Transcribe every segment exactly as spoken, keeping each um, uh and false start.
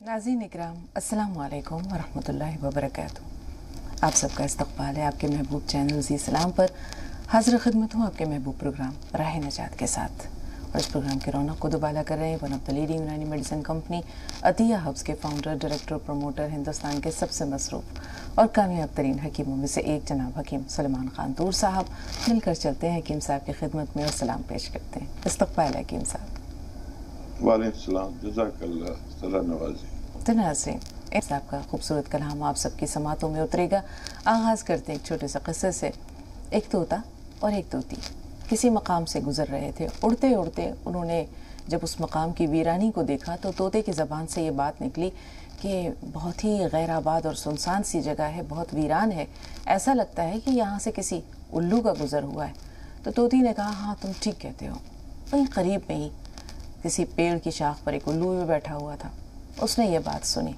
नाज़रीन इकराम, अस्सलामु अलैकुम वरहमतुल्लाहि वबरकातुहू। आप सबका इस्तक़बाल है आपके महबूब चैनल ज़ी सलाम पर। हाज़िर खिदमत हूँ आपके महबूब प्रोग्राम राह नजात के साथ, और इस प्रोग्राम की रौनक को दुबाला कर रहे हैं one of the leading Unani medicine company Atiya herbs के फाउंडर, डायरेक्टर, प्रोमोटर, हिंदुस्तान के सबसे मसरूफ़ और कामयाब तरीन हकीमों में से एक जनाब हकीम सलमान खान तूर साहब। मिलकर चलते हैं हकीम साहब की खिदमत में और सलाम पेश करते हैं। इस्तक़बाल है हकीम साहब। वालेकुम सलाम, जज़ाकल्लाह, सलाह नवाज़ी। तो नाज़रीन, इस आपका खूबसूरत कलाम आप सबकी समातों में उतरेगा। आगाज़ करते हैं एक छोटे से क़स्से से। एक तोता और एक तोती किसी मकाम से गुज़र रहे थे। उड़ते उड़ते उन्होंने जब उस मकाम की वीरानी को देखा तो तोते की ज़बान से ये बात निकली कि बहुत ही गैर आबाद और सुनसान सी जगह है, बहुत वीरान है, ऐसा लगता है कि यहाँ से किसी उल्लू का गुज़र हुआ है। तो तोती ने कहा, हाँ तुम ठीक कहते हो। वहीं करीब में ही किसी पेड़ की शाख पर एक उल्लू भी बैठा हुआ था। उसने ये बात सुनी।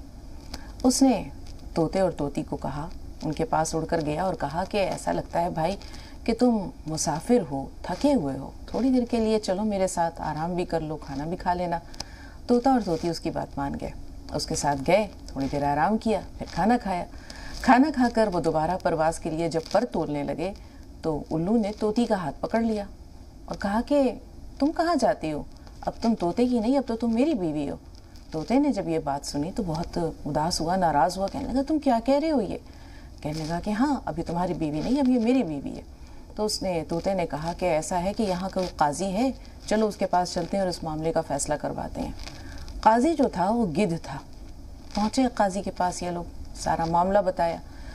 उसने तोते और तोती को कहा, उनके पास उड़कर गया और कहा कि ऐसा लगता है भाई कि तुम मुसाफिर हो, थके हुए हो, थोड़ी देर के लिए चलो मेरे साथ, आराम भी कर लो, खाना भी खा लेना। तोता और तोती उसकी बात मान गए, उसके साथ गए, थोड़ी देर आराम किया, फिर खाना खाया। खाना खाकर वो दोबारा परवाज़ के लिए जब पर तोड़ने लगे तो उल्लू ने तोती का हाथ पकड़ लिया और कहा कि तुम कहाँ जाती हो, अब तुम तोते की नहीं, अब तो तुम मेरी बीवी हो। तोते ने जब ये बात सुनी तो बहुत उदास हुआ, नाराज़ हुआ, कहने लगा तुम क्या कह रहे हो ये। कहने लगा कि हाँ, अभी तुम्हारी बीवी नहीं, अब ये मेरी बीवी है। तो उसने तोते ने कहा कि ऐसा है कि यहाँ कोई काजी है, चलो उसके पास चलते हैं और इस मामले का फ़ैसला करवाते हैं। काजी जो था वो गिद्ध था। पहुँचे काजी के पास, ये लोग सारा मामला बताया।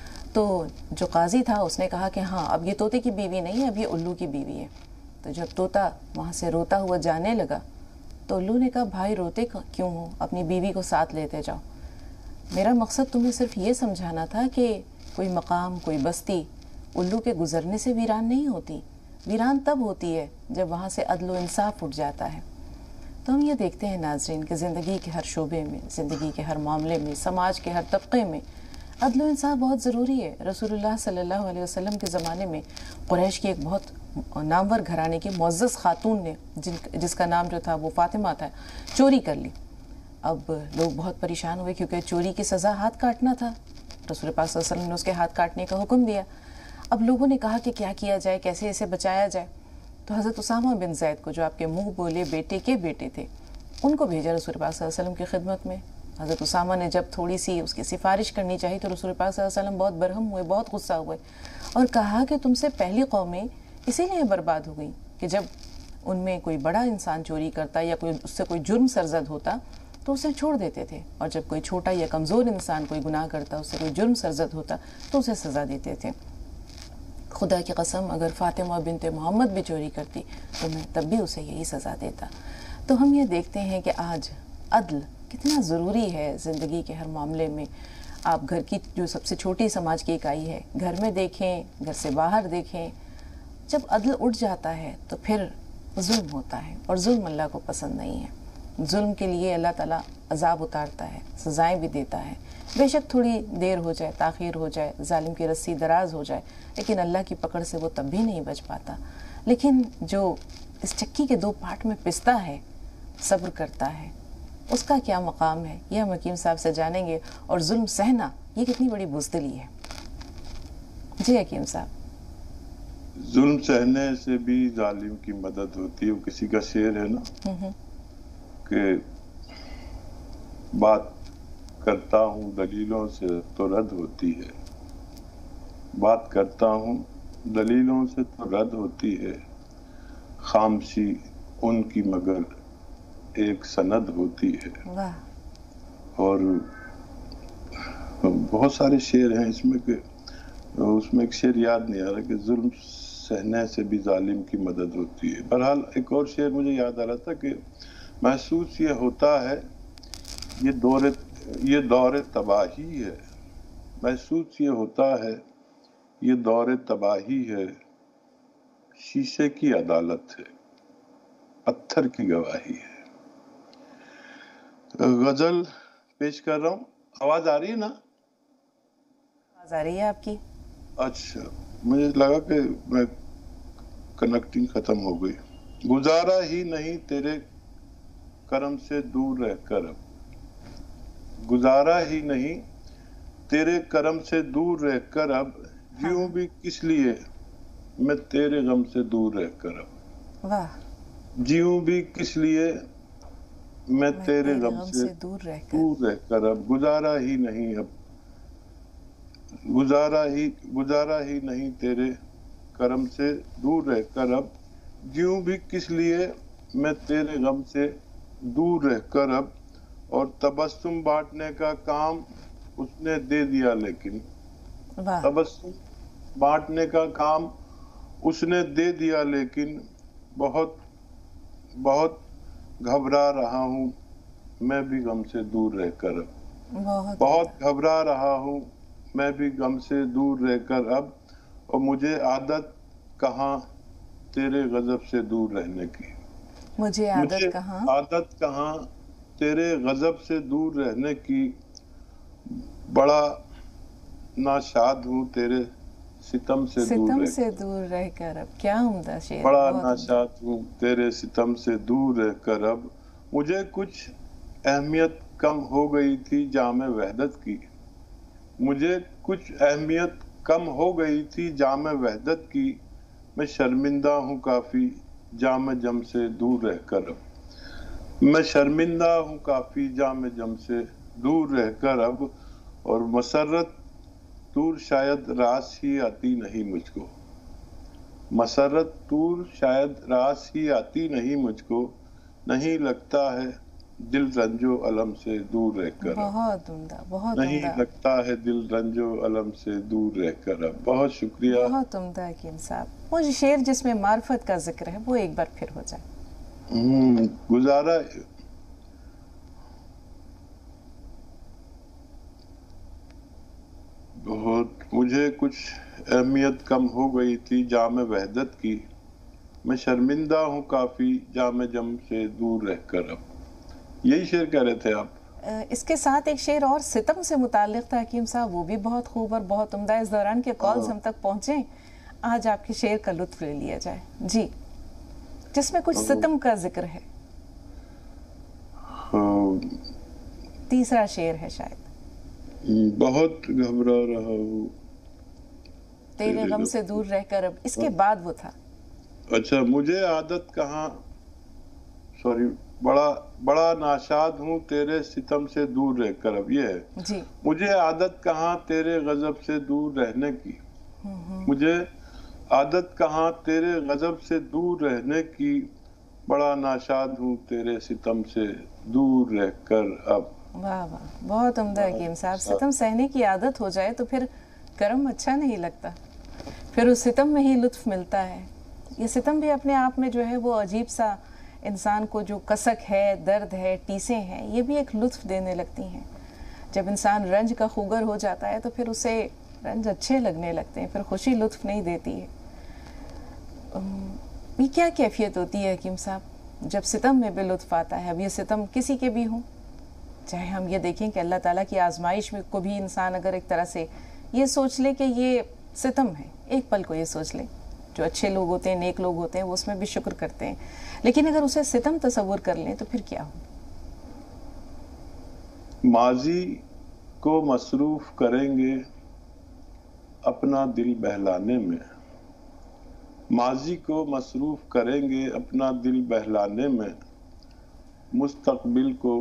तो जो काजी था उसने कहा कि हाँ, अब ये तोते की बीवी नहीं है, अब ये उल्लू की बीवी है। तो जब तोता वहाँ से रोता हुआ जाने लगा तो उल्लू ने कहा, भाई रोते क्यों हो, अपनी बीवी को साथ लेते जाओ। मेरा मकसद तुम्हें सिर्फ ये समझाना था कि कोई मकाम, कोई बस्ती उल्लू के गुज़रने से वीरान नहीं होती। वीरान तब होती है जब वहाँ से अदल व इंसाफ उठ जाता है। तो हम ये देखते हैं नाज़रीन कि ज़िंदगी के हर शोबे में, ज़िंदगी के हर मामले में, समाज के हर तबक़े में अदल व इंसाफ बहुत ज़रूरी है। रसूलुल्लाह सल्लल्लाहु अलैहि वसल्लम के ज़माने में कुरैश की एक बहुत नामवर घराने की मुअज़्ज़ज़ खातून ने, जिन जिसका नाम जो था वो फ़ातिमा था, चोरी कर ली। अब लोग बहुत परेशान हुए क्योंकि चोरी की सज़ा हाथ काटना था। रसूल पाक सल्लल्लाहु अलैहि वसल्लम ने उसके हाथ काटने का हुक्म दिया। अब लोगों ने कहा कि क्या किया जाए, कैसे इसे बचाया जाए। तो हज़रत उसामा बिन ज़ैद को, जो आपके मुँह बोले बेटे के बेटे थे, उनको भेजा रसूल पाक सल्लल्लाहु अलैहि वसल्लम की खिदमत में। हज़रत उसामा ने जब थोड़ी सी उसकी सिफारिश करनी चाहिए तो रसूल पाक सल्लल्लाहु अलैहि वसल्लम बहुत बरहम हुए, बहुत गुस्सा हुए और कहा कि तुमसे पहली कौमें इसीलिए बर्बाद हो गई कि जब उनमें कोई बड़ा इंसान चोरी करता या कोई उससे कोई जुर्म सरजद होता तो उसे छोड़ देते थे, और जब कोई छोटा या कमज़ोर इंसान कोई गुनाह करता, उससे कोई जुर्म सरजद होता तो उसे सज़ा देते थे। खुदा की कसम, अगर फ़ातिमा बिनते मोहम्मद भी चोरी करती तो मैं तब भी उसे यही सज़ा देता। तो हम ये देखते हैं कि आज अदल कितना ज़रूरी है ज़िंदगी के हर मामले में। आप घर की जो सबसे छोटी समाज की इकाई है, घर में देखें, घर से बाहर देखें, जब अदल उठ जाता है तो फिर जुल्म होता है, और जुल्म अल्लाह को पसंद नहीं है। जुल्म के लिए अल्लाह ताला अजाब उतारता है, सज़ाएं भी देता है। बेशक थोड़ी देर हो जाए, ताख़ीर हो जाए, जालिम की रस्सी दराज हो जाए, लेकिन अल्लाह की पकड़ से वो तब भी नहीं बच पाता। लेकिन जो इस चक्की के दो पार्ट में पिसता है, सब्र करता है, उसका क्या मकाम है, यह हम हकीम साहब से जानेंगे। और जुल्म सहना ये कितनी बड़ी बुज़दिली है। जी हकीम साहब। जुल्म सहने से भी जालिम की मदद होती है। वो किसी का शेर है ना कि बात करता हूँ दलीलों से तो रद्द होती है, बात करता हूँ दलीलों से तो रद्द होती है, खामशी उनकी मगर एक सनद होती है। वाह। और बहुत सारे शेर हैं इसमें कि उसमें एक शेर याद नहीं आ रहा कि जुल्म सहने से भी जालिम की मदद होती है। बहरहाल एक और शेर मुझे याद आ रहा था कि महसूस ये होता है ये दौरे ये दौरे तबाही है, महसूस ये होता है ये दौरे तबाही है, शीशे की अदालत है, पत्थर की गवाही है। गजल पेश कर रहा हूँ। आवाज आ रही है ना? आवाज आ रही है आपकी? अच्छा, मुझे लगा कि मैं कनेक्टिंग खत्म हो गई। गुजारा ही नहीं तेरे करम से दूर रहकर, अब गुजारा ही नहीं तेरे करम से दूर रहकर अब, जीऊं भी किस लिए मैं तेरे गम से दूर रहकर अब। वाह। जीऊं भी किस लिए मैं मैं तेरे तेरे गम गम से से दूर रहकर दूर रहकर अब, गुजारा ही नहीं अब गुजारा ही गुजारा ही नहीं तेरे करम से दूर रहकर अब, जीऊं भी किस लिए मैं तेरे गम से दूर रहकर अब। और तबस्सुम बांटने का काम उसने दे दिया लेकिन, वाह। तबस्सुम बांटने का काम उसने दे दिया लेकिन, बहुत बहुत घबरा रहा हूँ मैं भी गम से दूर रहकर अब। बहुत बहुत घबरा रहा हूँ मैं भी गम से दूर रहकर अब, और मुझे आदत कहाँ तेरे गजब से दूर रहने की। मुझे मुझे आदत कहाँ आदत कहाँ तेरे गजब से दूर रहने की, बड़ा नाशाद हूँ तेरे सितम से दूर सितम रह से दूर रहकर अब। क्या उम्दा शेर है, बड़ा बहुत उम्दा। नाशाद हूँ तेरे सितम से दूर रहकर अब, मुझे कुछ अहमियत कम हो गई थी जामे वहदत की। मुझे कुछ अहमियत कम हो गई थी जामे वहदत की, मैं शर्मिंदा हूँ काफी जामे जम से दूर रहकर अब। मैं शर्मिंदा हूँ काफी जामे जम से दूर रहकर अब, और मसरत दूर शायद रास ही आती नहीं मुझको। मसरत दूर शायद रास ही आती नहीं मुझको, नहीं लगता है दिल रंजो अलम से दूर रहकर अब। बहुत उम्दा, बहुत नहीं उम्दा, लगता है दिल रंजो अलम से दूर रहकर अब। बहुत शुक्रिया। बहुत उम्दा हकीम साहब। मुझे शेर जिसमें मार्फत का जिक्र है वो एक बार फिर हो जाए। हम्म, गुजारा बहुत मुझे कुछ अहमियत कम हो गई थी जामे वहदत की, मैं शर्मिंदा हूँ काफी जामे जम से दूर रहकर अब। यही शेर कह रहे थे आप? अ, इसके साथ एक शेर और सितम से मुताल्लिक था हकीम साहब, वो भी बहुत खूब और बहुत उम्दा। इस दौरान के कॉल्स हम तक पहुंचे, आज आपके शेर का लुत्फ ले लिया जाए जी, जिसमें कुछ सितम का जिक्र है। हाँ, तीसरा शेर है शायद। बहुत घबरा रहा हूँ तेरे गम से दूर रहकर अब, इसके बाद वो था। अच्छा, मुझे आदत कहाँ, सॉरी, बड़ा बड़ा नाशाद हूँ तेरे सितम से दूर रहकर अब, ये है जी। मुझे आदत कहाँ तेरे गजब से दूर रहने की। मुझे आदत कहाँ तेरे गजब से दूर रहने की, बड़ा नाशाद हूँ तेरे सितम से दूर रहकर अब। वाह वाह, बहुत उम्दा हकीम साहब। सितम सहने की आदत हो जाए तो फिर कर्म अच्छा नहीं लगता, फिर उस सितम में ही लुत्फ मिलता है। ये सितम भी अपने आप में जो है वो अजीब सा, इंसान को जो कसक है, दर्द है, टीसें हैं, ये भी एक लुत्फ देने लगती हैं। जब इंसान रंज का खुगर हो जाता है तो फिर उसे रंज अच्छे लगने लगते हैं, फिर खुशी लुत्फ नहीं देती है। ये क्या कैफियत होती है हकीम साहब जब सितम में भी लुत्फ आता है? अब ये सितम किसी के भी हों, चाहे हम ये देखें कि अल्लाह ताला की आजमाइश में को भी इंसान अगर एक तरह से ये सोच ले कि ये सितम है, एक पल को ये सोच ले, जो अच्छे लोग होते हैं, नेक लोग होते हैं, वो उसमें भी शुक्र करते हैं, लेकिन अगर उसे सितम तसव्वुर कर लें तो फिर क्या हो? माजी को मसरूफ करेंगे अपना दिल बहलाने में, माजी को मसरूफ करेंगे अपना दिल बहलाने में, मुस्तकबिल को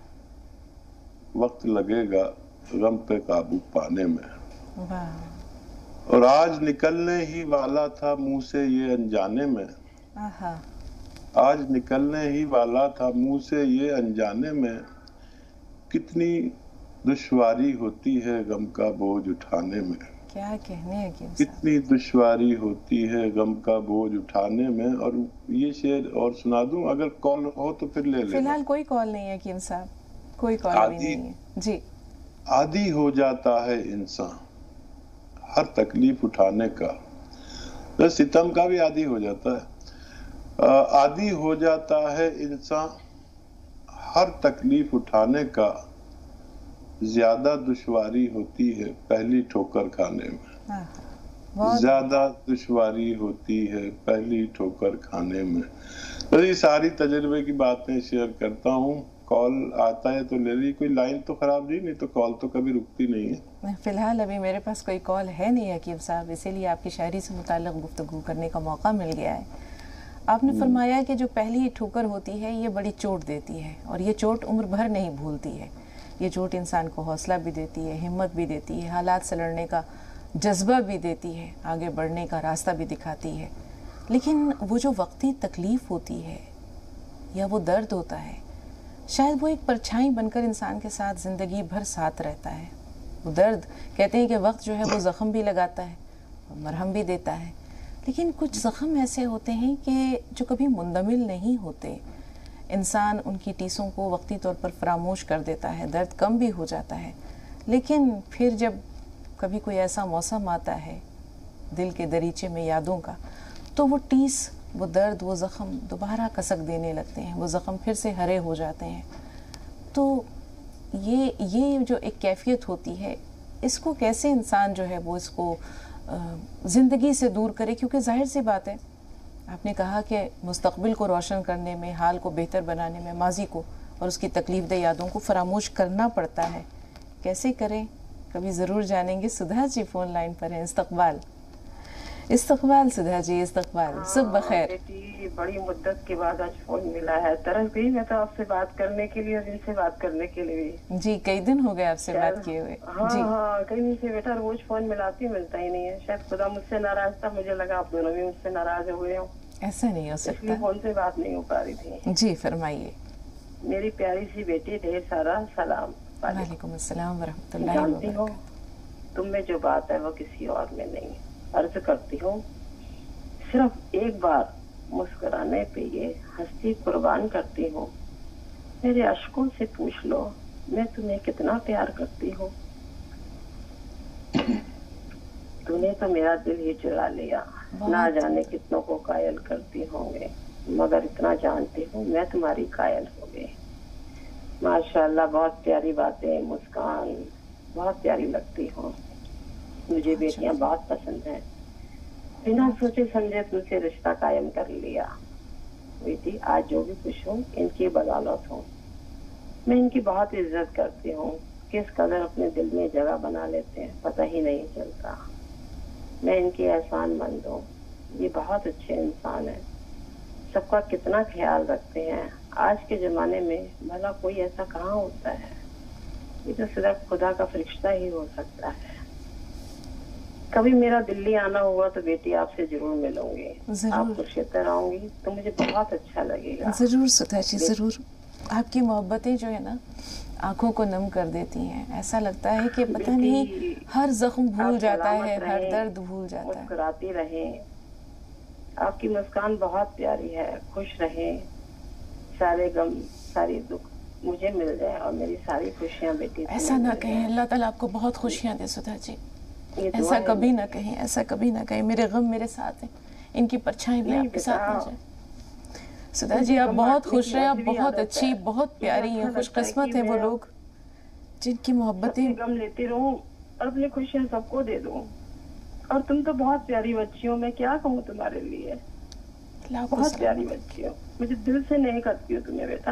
वक्त लगेगा गम पे काबू पाने में। वाह। और आज निकलने ही वाला था मुंह से ये अनजाने में, आहा। आज निकलने ही वाला था मुंह से ये अनजाने में, कितनी दुश्वारी होती है गम का बोझ उठाने में। क्या कहने हकीम साहब, कितनी दुश्वारी होती है गम का बोझ उठाने में। और ये शेर और सुना दूं? अगर कॉल हो तो फिर ले लेना। फिलहाल कोई कॉल नहीं है हकीम साहब, कोई कॉल भी आदि नहीं है जी। आदी हो जाता है इंसान हर तकलीफ उठाने का, तो सितम का भी आदी हो जाता है। आदी हो जाता है इंसान हर तकलीफ उठाने का, ज्यादा दुश्वारी होती है पहली ठोकर खाने में, ज्यादा दुश्वारी होती है पहली ठोकर खाने में। तो ये सारी तजुर्बे की बातें शेयर करता हूँ کال آتا ہے تو لے لی. کوئی لائن تو خراب نہیں, نہیں تو کال تو کبھی رکتی نہیں ہے. فی الحال ابھی میرے پاس کوئی کال ہے نہیں حکیم صاحب, اسی لیے آپ کی شاعری سے متعلق گفتگو کرنے کا موقع مل گیا ہے. آپ نے فرمایا کہ جو پہلی ٹھوکر ہوتی ہے یہ بڑی چوٹ دیتی ہے, اور یہ چوٹ عمر بھر نہیں بھولتی ہے. یہ چوٹ انسان کو حوصلہ بھی دیتی ہے, ہمت بھی دیتی ہے, حالات سے لڑنے کا جذبہ بھی دیتی ہے, آگے بڑھنے کا راستہ بھی دکھاتی ہے. لیکن وہ جو وقتی تکلیف ہوتی ہے یا وہ درد ہوتا ہے, شاید وہ ایک پرچھائی بن کر انسان کے ساتھ زندگی بھر ساتھ رہتا ہے. وہ درد کہتے ہیں کہ وقت جو ہے وہ زخم بھی لگاتا ہے, مرہم بھی دیتا ہے, لیکن کچھ زخم ایسے ہوتے ہیں کہ جو کبھی مندمل نہیں ہوتے. انسان ان کی ٹیسوں کو وقتی طور پر فراموش کر دیتا ہے, درد کم بھی ہو جاتا ہے, لیکن پھر جب کبھی کوئی ایسا موسم آتا ہے دل کے دریچے میں یادوں کا, تو وہ ٹیس, وہ درد, وہ زخم دوبارہ کسک دینے لگتے ہیں, وہ زخم پھر سے ہرے ہو جاتے ہیں. تو یہ یہ جو ایک کیفیت ہوتی ہے, اس کو کیسے انسان جو ہے وہ اس کو زندگی سے دور کرے؟ کیونکہ ظاہر سی بات ہے, آپ نے کہا کہ مستقبل کو روشن کرنے میں, حال کو بہتر بنانے میں ماضی کو اور اس کی تکلیف دہ یادوں کو فراموش کرنا پڑتا ہے. کیسے کریں, کبھی ضرور جانیں گے. سدھا جی فون لائن پر ہیں. استقبال استقبال سدھا جی, استقبال. صبح بخیر. بیٹی بڑی مدت کے بعد آج فون ملا ہے. طرف گئی میں تو آپ سے بات کرنے کے لیے اور ان سے بات کرنے کے لیے. جی کئی دن ہو گئے آپ سے بات کیے ہوئے. ہاں ہاں کہیں نہیں سے بیٹا, روز فون ملاتی ملتا ہی نہیں ہے. شاید خدا مجھ سے ناراض تھا, مجھے لگا آپ دونوں بھی مجھ سے ناراض ہوئے ہوں. ایسا نہیں ہو سکتا, اس لیے فون سے بات نہیں ہو پا رہی تھی. جی فرمائیے. میری پیاری سی بیٹی, ڈھیر سارا سلام. وعلیکم السلام ورحمۃ اللہ. جانتی ہوں تم میں جو بات ہے وہ کسی اور میں نہیں. عرض کرتی ہوں صرف ایک بار مسکرانے پہ یہ ہستی قربان کرتی ہوں. میرے اشکوں سے پوچھ لو میں تمہیں کتنا پیار کرتی ہوں. تم نے تو میرا دل ہی چرا لیا. نہ جانے کتنوں کو قائل کرتی ہوں گے, مگر اتنا جانتی ہوں میں تمہاری قائل ہو گئی. ماشاءاللہ بہت پیاری باتیں, مسکان بہت پیاری لگتی ہوں. مجھے بیٹیاں بہت پسند ہیں. بنا سوچے سمجھے تم سے رشتہ قائم کر لیا. بیٹی آج جو بھی خوش ہوں ان کی بدولت ہوں. میں ان کی بہت عزت کرتی ہوں. کس قدر اپنے دل میں جگہ بنا لیتے ہیں پتہ ہی نہیں چلتا. میں ان کی احسان مند ہوں. یہ بہت اچھے انسان ہیں, سب کا کتنا خیال رکھتے ہیں. آج کے زمانے میں بھلا کوئی ایسا کہاں ہوتا ہے. یہ تو صرف خدا کا فرشتہ ہی ہو سکتا ہے. کبھی میرا دلی آنا ہوا تو بیٹی آپ سے ضرور ملوں گی. آپ خرشیدہ آؤں گی تو مجھے بہت اچھا لگے گا. ضرور سدھا جی ضرور. آپ کی محبتیں جو ہے نا آنکھوں کو نم کر دیتی ہیں. ایسا لگتا ہے کہ پتہ نہیں ہر زخم بھول جاتا ہے, ہر درد بھول جاتا ہے. مسکراتی رہیں. آپ کی مسکان بہت پیاری ہے. خوش رہیں. سارے غم ساری دکھ مجھے مل جائے اور میری ساری خوشیاں بیٹی. ایسا نہ کہیں, اللہ تعالیٰ آپ کو بہت خوشیاں دے سدھا جی. ایسا کبھی نہ کہیں, ایسا کبھی نہ کہیں. میرے غم میرے ساتھ ہیں, ان کی پرچھائی بھی آپ کے ساتھ نہ جائے. سدھا جی آپ بہت خوش رہے, آپ بہت اچھی, بہت پیاری ہیں, خوش قسمت ہیں وہ لوگ جن کی محبتیں. غم لیتی رہوں اور اپنی خوشیاں سب کو دے دوں. اور تم تو بہت پیاری بچی ہو, میں کیا کہوں تمہارے لیے. بہت پیاری بچی ہو, مجھے دل سے نہیں کرتی ہو تمہیں بیٹا.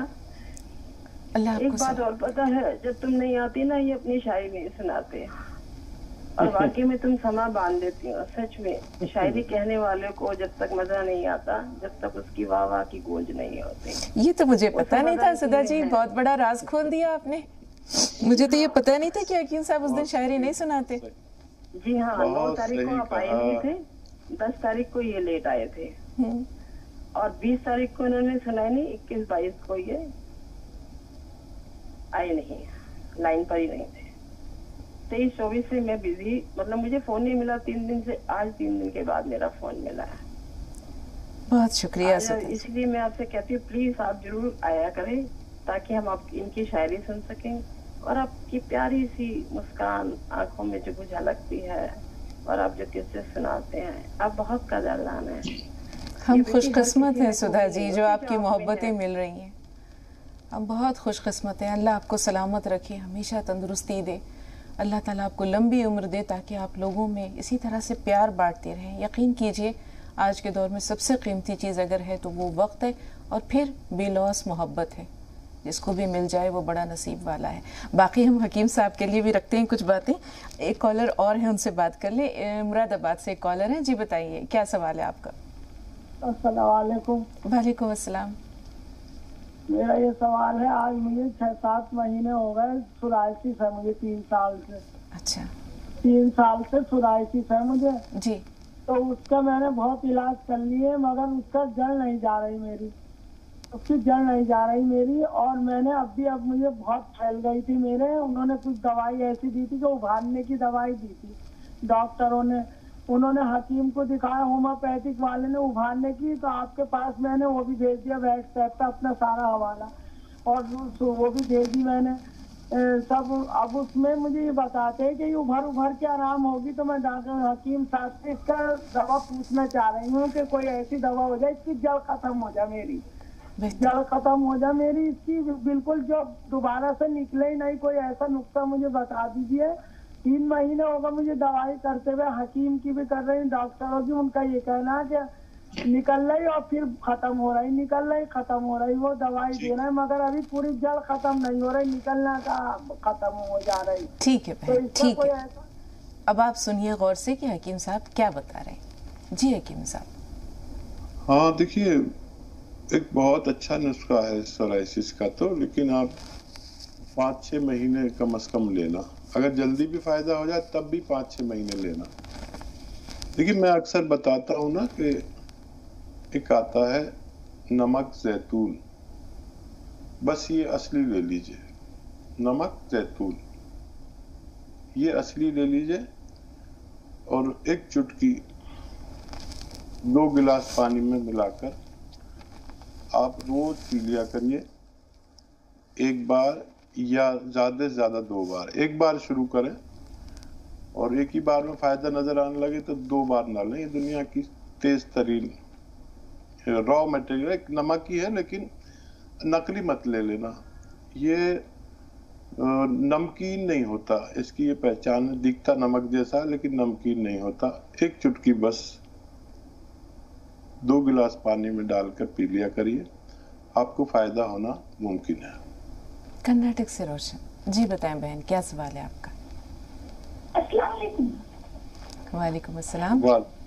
ایک بات اور پتہ ہے, جب تم نہیں آتی نا یہ اپنی شاعری نہیں سناتے, اور واقعی میں تم سما باندھ دیتی ہو. سچ میں شاعری کہنے والے کو جب تک مزہ نہیں آتا, جب تک اس کی واہ واہ کی گونج نہیں ہوتی. یہ تو مجھے پتا نہیں تھا سدھا جی, بہت بڑا راز کھول دیا آپ نے. مجھے تو یہ پتہ نہیں تھا کہ حکیم صاحب اس دن شاعری نہیں سناتے. جی ہاں, نو تاریخ کو آپ آئے نہیں تھے, دس تاریخ کو یہ لیٹ آئے تھے, اور بیس تاریخ کو انہوں نے سنائی نہیں. اکیس بائیس کو یہ آئے نہیں, لائن پر ہی نہیں تھے. تیئیس چوبیس سے میں بزی, مطلب مجھے فون نہیں ملا تین دن سے. آج تین دن کے بعد میرا فون ملا ہے. بہت شکریہ. اس لیے میں آپ سے کہتی ہوں پلیز آپ ضرور آیا کریں تاکہ ہم آپ ان کی شاعری سن سکیں, اور آپ کی پیاری سی مسکان آنکھوں میں جو جھلکتی ہے, اور آپ جو قصے سناتے ہیں, آپ بہت قدردان ہیں. ہم خوش قسمت ہیں سدھا جی جو آپ کی محبتیں مل رہی ہیں. ہم بہت خوش قسمت ہیں. اللہ آپ کو سلامت رکھے, ہمیشہ تندرستی دے. اللہ تعالیٰ آپ کو لمبی عمر دے تاکہ آپ لوگوں میں اسی طرح سے پیار بانٹتے رہیں. یقین کیجئے آج کے دور میں سب سے قیمتی چیز اگر ہے تو وہ وقت ہے, اور پھر بے لوث محبت ہے. جس کو بھی مل جائے وہ بڑا نصیب والا ہے. باقی ہم حکیم صاحب کے لیے بھی رکھتے ہیں کچھ باتیں. ایک کالر اور ہیں, ان سے بات کر لیں. مراد آباد سے ایک کالر ہیں, جی بتائیے کیا سوال ہے آپ کا؟ السلام علیکم. وعلیکم السلام. میرا یہ سوال ہے, آج مجھے چھ سات مہینے ہو گئے سورائسس ہے مجھے تین سال سے. اچھا. تین سال سے سورائسس ہے مجھے. جی. تو اس کا میں نے بہت علاج کر لیے مگر اس کا جڑ نہیں جا رہی میری, اس کی جڑ نہیں جا رہی میری. اور میں نے اب بھی اب مجھے بہت پھیل گئی تھی میرے, انہوں نے کچھ دوائی ایسی دی تھی کہ ابھارنے کی دوائی دی تھی ڈاکٹروں نے. انہوں نے حکیم کو دکھایا ہومیوپیتھک والے نے ابھارنے کی, تو آپ کے پاس میں نے وہ بھی بھیج دیا واٹس ایپ پہ اپنا سارا حوالہ, اور وہ بھی بھیجی میں نے سب. اب اس میں مجھے یہ بتاتے ہیں کہ یہ ابھر ابھر کے آرام ہوگی. تو میں ڈاکٹر حکیم صاحب سے اس کا دوا پوچھنا چاہ رہی ہوں کہ کوئی ایسی دوا ہو جائے اس کی جڑ ختم ہو جائے, میری جڑ ختم ہو جائے میری اس کی بالکل, جو دوبارہ سے نکلے ہی نہیں. کوئی ایسا نسخہ مجھے بتا دیجیے. تین مہینے ہوگا مجھے دوائی کرتے ہوئے, حکیم کی بھی کر رہی ہوں, ڈاکٹروں کی. ان کا یہ کہنا ہے کہ نکل رہی اور پھر ختم ہو رہی, نکل رہی ختم ہو رہی. وہ دوائی دے رہے ہیں مگر ابھی پوری جڑ ختم نہیں ہو رہی, نکلنا کا ختم ہو جا رہی. ٹھیک ہے بہن, ٹھیک ہے. اب آپ سنیے غور سے کہ حکیم صاحب کیا بتا رہے ہیں. جی حکیم صاحب. ہاں دیکھیے, ایک بہت اچھا نسخہ ہے سورائسس کا تو, لیکن آپ پانچ چھ مہینے کم از کم لینا. اگر جلدی بھی فائدہ ہو جائے تب بھی پانچ چھ مہینے لینا. لیکن میں اکثر بتاتا ہوں نا کہ ایک آتا ہے نمک زیتون, بس یہ اصلی لے لیجئے. نمک زیتون یہ اصلی لے لیجئے, اور ایک چٹکی دو گلاس پانی میں ملا کر آپ روز پی لیا کریے. ایک بار یا زیادہ سے زیادہ دو بار. ایک بار شروع کریں اور ایک ہی بار میں فائدہ نظر آنے لگے تو دو بار نہ لیں. یہ دنیا کی تیز ترین را میٹیریل ایک نمک ہی ہے, لیکن نقلی مت لے لینا. یہ نمکین نہیں ہوتا, اس کی یہ پہچان ہے. دکھتا نمک جیسا لیکن نمکین نہیں ہوتا. ایک چٹکی بس دو گلاس پانی میں ڈال کر پی لیا کریے, آپ کو فائدہ ہونا ممکن ہے. کرناٹک سے روشن, جی بتائیں بہن کیا سوال ہے آپ کا؟ السلام علیکم. وعلیکم السلام.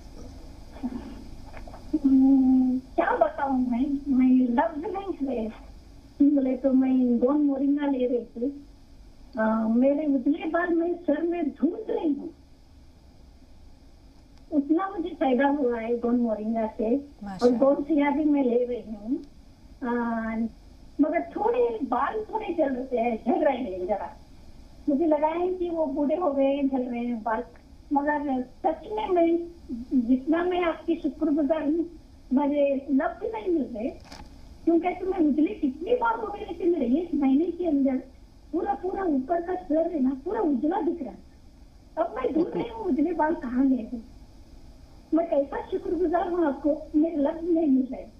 کیا بتاؤں میں, میں لفظ نہیں ہے. بولے تو میں گون مورنگا لے رہی تھی, میرے اتنے بار میں سر میں ڈھونڈ رہی ہوں, اتنا مجھے فائدہ ہوا ہے گون مورنگا سے. اور گون سیا بھی میں لے رہی ہوں, مگر تھوڑے بال تھوڑے جل رہے ہیں, جل رہے ہیں ذرا. مجھے لگا ہے کہ وہ بوڑھے ہو گئے ہیں, جل رہے ہیں بال. مگر سچ میں میں جتنا میں آپ کی شکر گزار ہوں, مجھے لفظ نہیں مل رہے. کیونکہ تو میں اجلی کتنی بار ہو گئی, لیکن میرے ایک مہینے کے اندر پورا پورا اوپر کا سر ہے نا پورا اجلا دکھ رہا. اب میں ڈھونڈ رہی ہوں اجلے بال کہاں گئے ہیں. میں کیسا شکر گزار ہوں آپ کو, میرے لفظ نہیں مل رہے.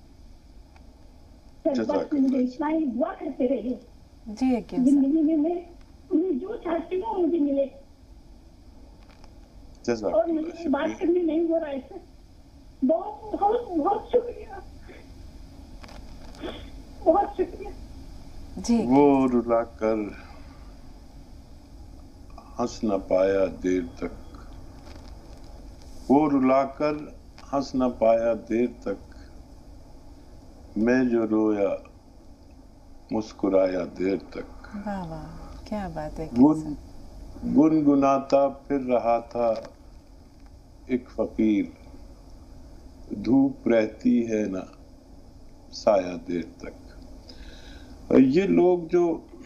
بس مجھے اتنا ہی دعا کرتے رہے زندگی میں, میں جو چاہتی ہوں مجھے ملے. اور مجھے بات کرنی نہیں ہو رہا ہے سر. بہت بہت بہت شکریہ, بہت شکریہ. جی. وہ رلا کر ہنس نہ پایا دیر تک, وہ رلا کر ہنس نہ پایا دیر تک, میں جو رویا مسکرایا دیر تک. واہ واہ, کیا بات ہے. گنگناتا پھر رہا تھا ایک فقیر, دھوپ رہتی ہے نا سایہ دیر تک. یہ لوگ جو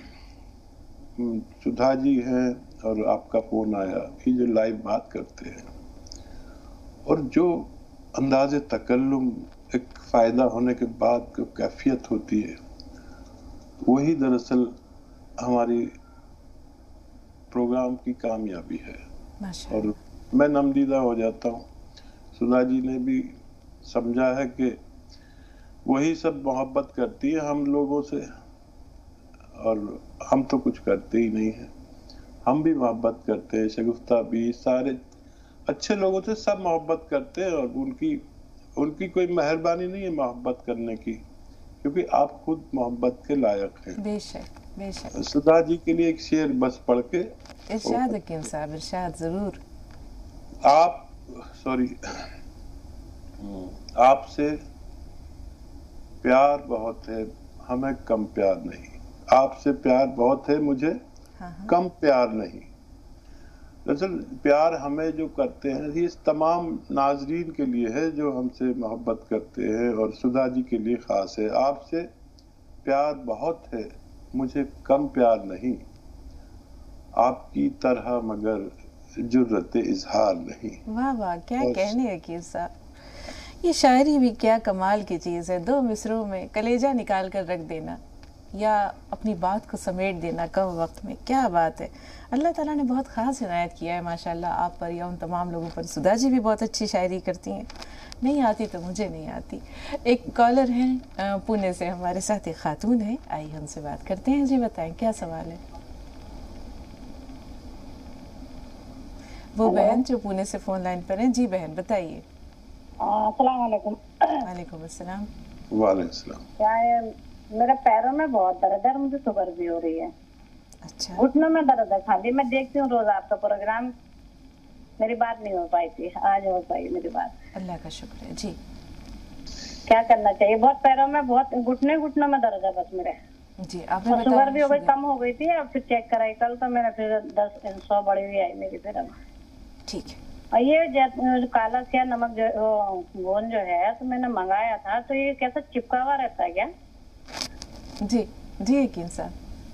سدھا جی ہیں اور آپ کا فون آیا, یہ جو لائیو بات کرتے ہیں اور جو انداز تکلم ایک فائدہ ہونے کے بعد جو کیفیت ہوتی ہے, وہی دراصل ہماری پروگرام کی کامیابی ہے. اور میں نمدیدہ ہو جاتا ہوں. سدھا جی نے بھی سمجھا ہے کہ وہی سب محبت کرتی ہے ہم لوگوں سے, اور ہم تو کچھ کرتے ہی نہیں ہیں. ہم بھی محبت کرتے ہیں, شگفتہ بھی, سارے اچھے لوگوں سے سب محبت کرتے ہیں, اور ان کی ان کی کوئی مہربانی نہیں ہے محبت کرنے کی. क्योंकि आप खुद मोहब्बत के लायक हैं। बेशक बेशक। सुधा जी के लिए एक शेर बस पढ़ के। इरशाद हकीम साहब, इरशाद जरूर। आप सॉरी आपसे प्यार बहुत है, हमें कम प्यार नहीं। आपसे प्यार बहुत है, मुझे हाँ हाँ। कम प्यार नहीं। दरअसल प्यार हमें जो करते हैं ये तमाम नाजरीन के लिए है जो हमसे मोहब्बत करते हैं, और सुधा जी के लिए खास है। आपसे प्यार बहुत है, मुझे कम प्यार नहीं, आपकी तरह मगर जुर्रत इजहार नहीं। वाह वाह, क्या कहने हकीम साहब। ये शायरी भी क्या कमाल की चीज़ है। दो मिसरों में कलेजा निकाल कर रख देना या अपनी बात को समेट देना कम वक्त में, क्या बात है। अल्लाह ताला ने बहुत ख़ास इनायत किया है माशाल्लाह आप पर या उन तमाम लोगों पर। सुधा जी भी बहुत अच्छी शायरी करती हैं, नहीं आती तो मुझे नहीं आती। एक कॉलर हैं पुणे से हमारे साथ, एक खातून है, आइए उनसे बात करते हैं। जी बताएं क्या सवाल है। वो बहन जो पुणे से फ़ोन लाइन पर हैं। जी बहन बताइए। अस्सलाम वालेकुम। वालेकुम अस्सलाम। वालेकुम अस्सलाम। क्या है, मेरे पैरों में बहुत दर्द है, मुझे शुगर भी हो रही है। अच्छा। घुटनों में दर्द है खाली। मैं देखती हूँ रोज आपका प्रोग्राम, मेरी बात नहीं हो पाई थी, आज हो पाई मेरी बात। अल्लाह का शुक्र है। जी क्या करना चाहिए? बहुत पैरों में बहुत घुटने घुटनों में दर्द है बस मेरे। जी आपने बताया शुगर भी हो गई, कम हो गई थी, अब फिर चेक कराई कल तो मेरा फिर दस सौ बढ़ी हुई आई मेरी फिर। ठीक है। और ये काला क्या नमक जो गोंद जो है तो मैंने मंगाया था, तो ये कैसा चिपका हुआ रहता है क्या? जी जी यकीन साहब।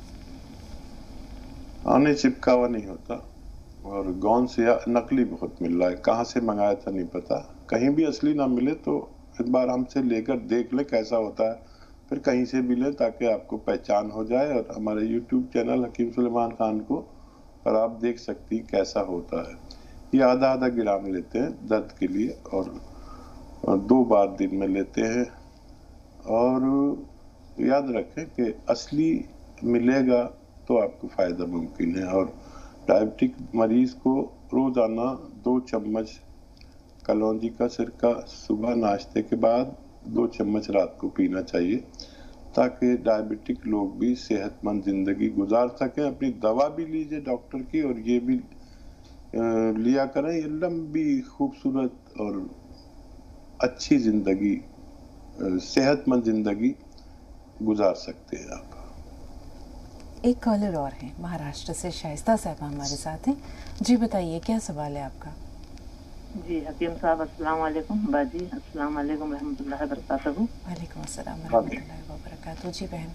आने चिपका हुआ नहीं होता, और गोंद से नकली बहुत मिल रहा है। कहाँ से मंगाया था नहीं पता, कहीं भी असली ना मिले तो एक बार हमसे लेकर देख ले कैसा होता है, फिर कहीं से भी ले ताकि आपको पहचान हो जाए। और हमारे यूट्यूब चैनल हकीम सुलेमान खान को पर आप देख सकती कैसा होता है। ये आधा आधा ग्राम लेते हैं दर्द के लिए, और दो बार दिन में लेते हैं। और याद रखें कि असली मिलेगा तो आपको फ़ायदा मुमकिन है। और डायबिटिक मरीज़ को रोज़ाना दो चम्मच कलौंजी का सिरका सुबह नाश्ते के बाद, दो चम्मच रात को पीना चाहिए, ताकि डायबिटिक लोग भी सेहतमंद ज़िंदगी गुजार सकें। अपनी दवा भी लीजिए डॉक्टर की, और ये भी लिया करें, ये लंबी खूबसूरत और अच्छी ज़िंदगी, सेहतमंद ज़िंदगी गुजार सकते हैं आप। एक कॉलर और हैं महाराष्ट्र से, शाइस्ता साहब हमारे साथ हैं। जी बताइए क्या सवाल है आपका। जी हकीम साहब अस्सलाम वालेकुम। बाजी अस्सलाम वालेकुम रहमतुल्लाहि व बरकातहू। वालेकुम अस्सलाम रहमतुल्लाहि व बरकातहू। जी बहन।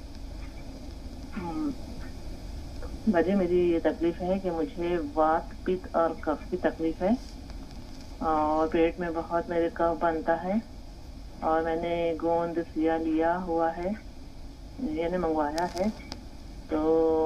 बाजी मेरी ये तकलीफ है कि मुझे वात पित्त और कफ की तकलीफ है, और पेट में बहुत मेरे कफ बनता है, और मैंने गोंद सिया लिया हुआ है, यानी मंगवाया है, तो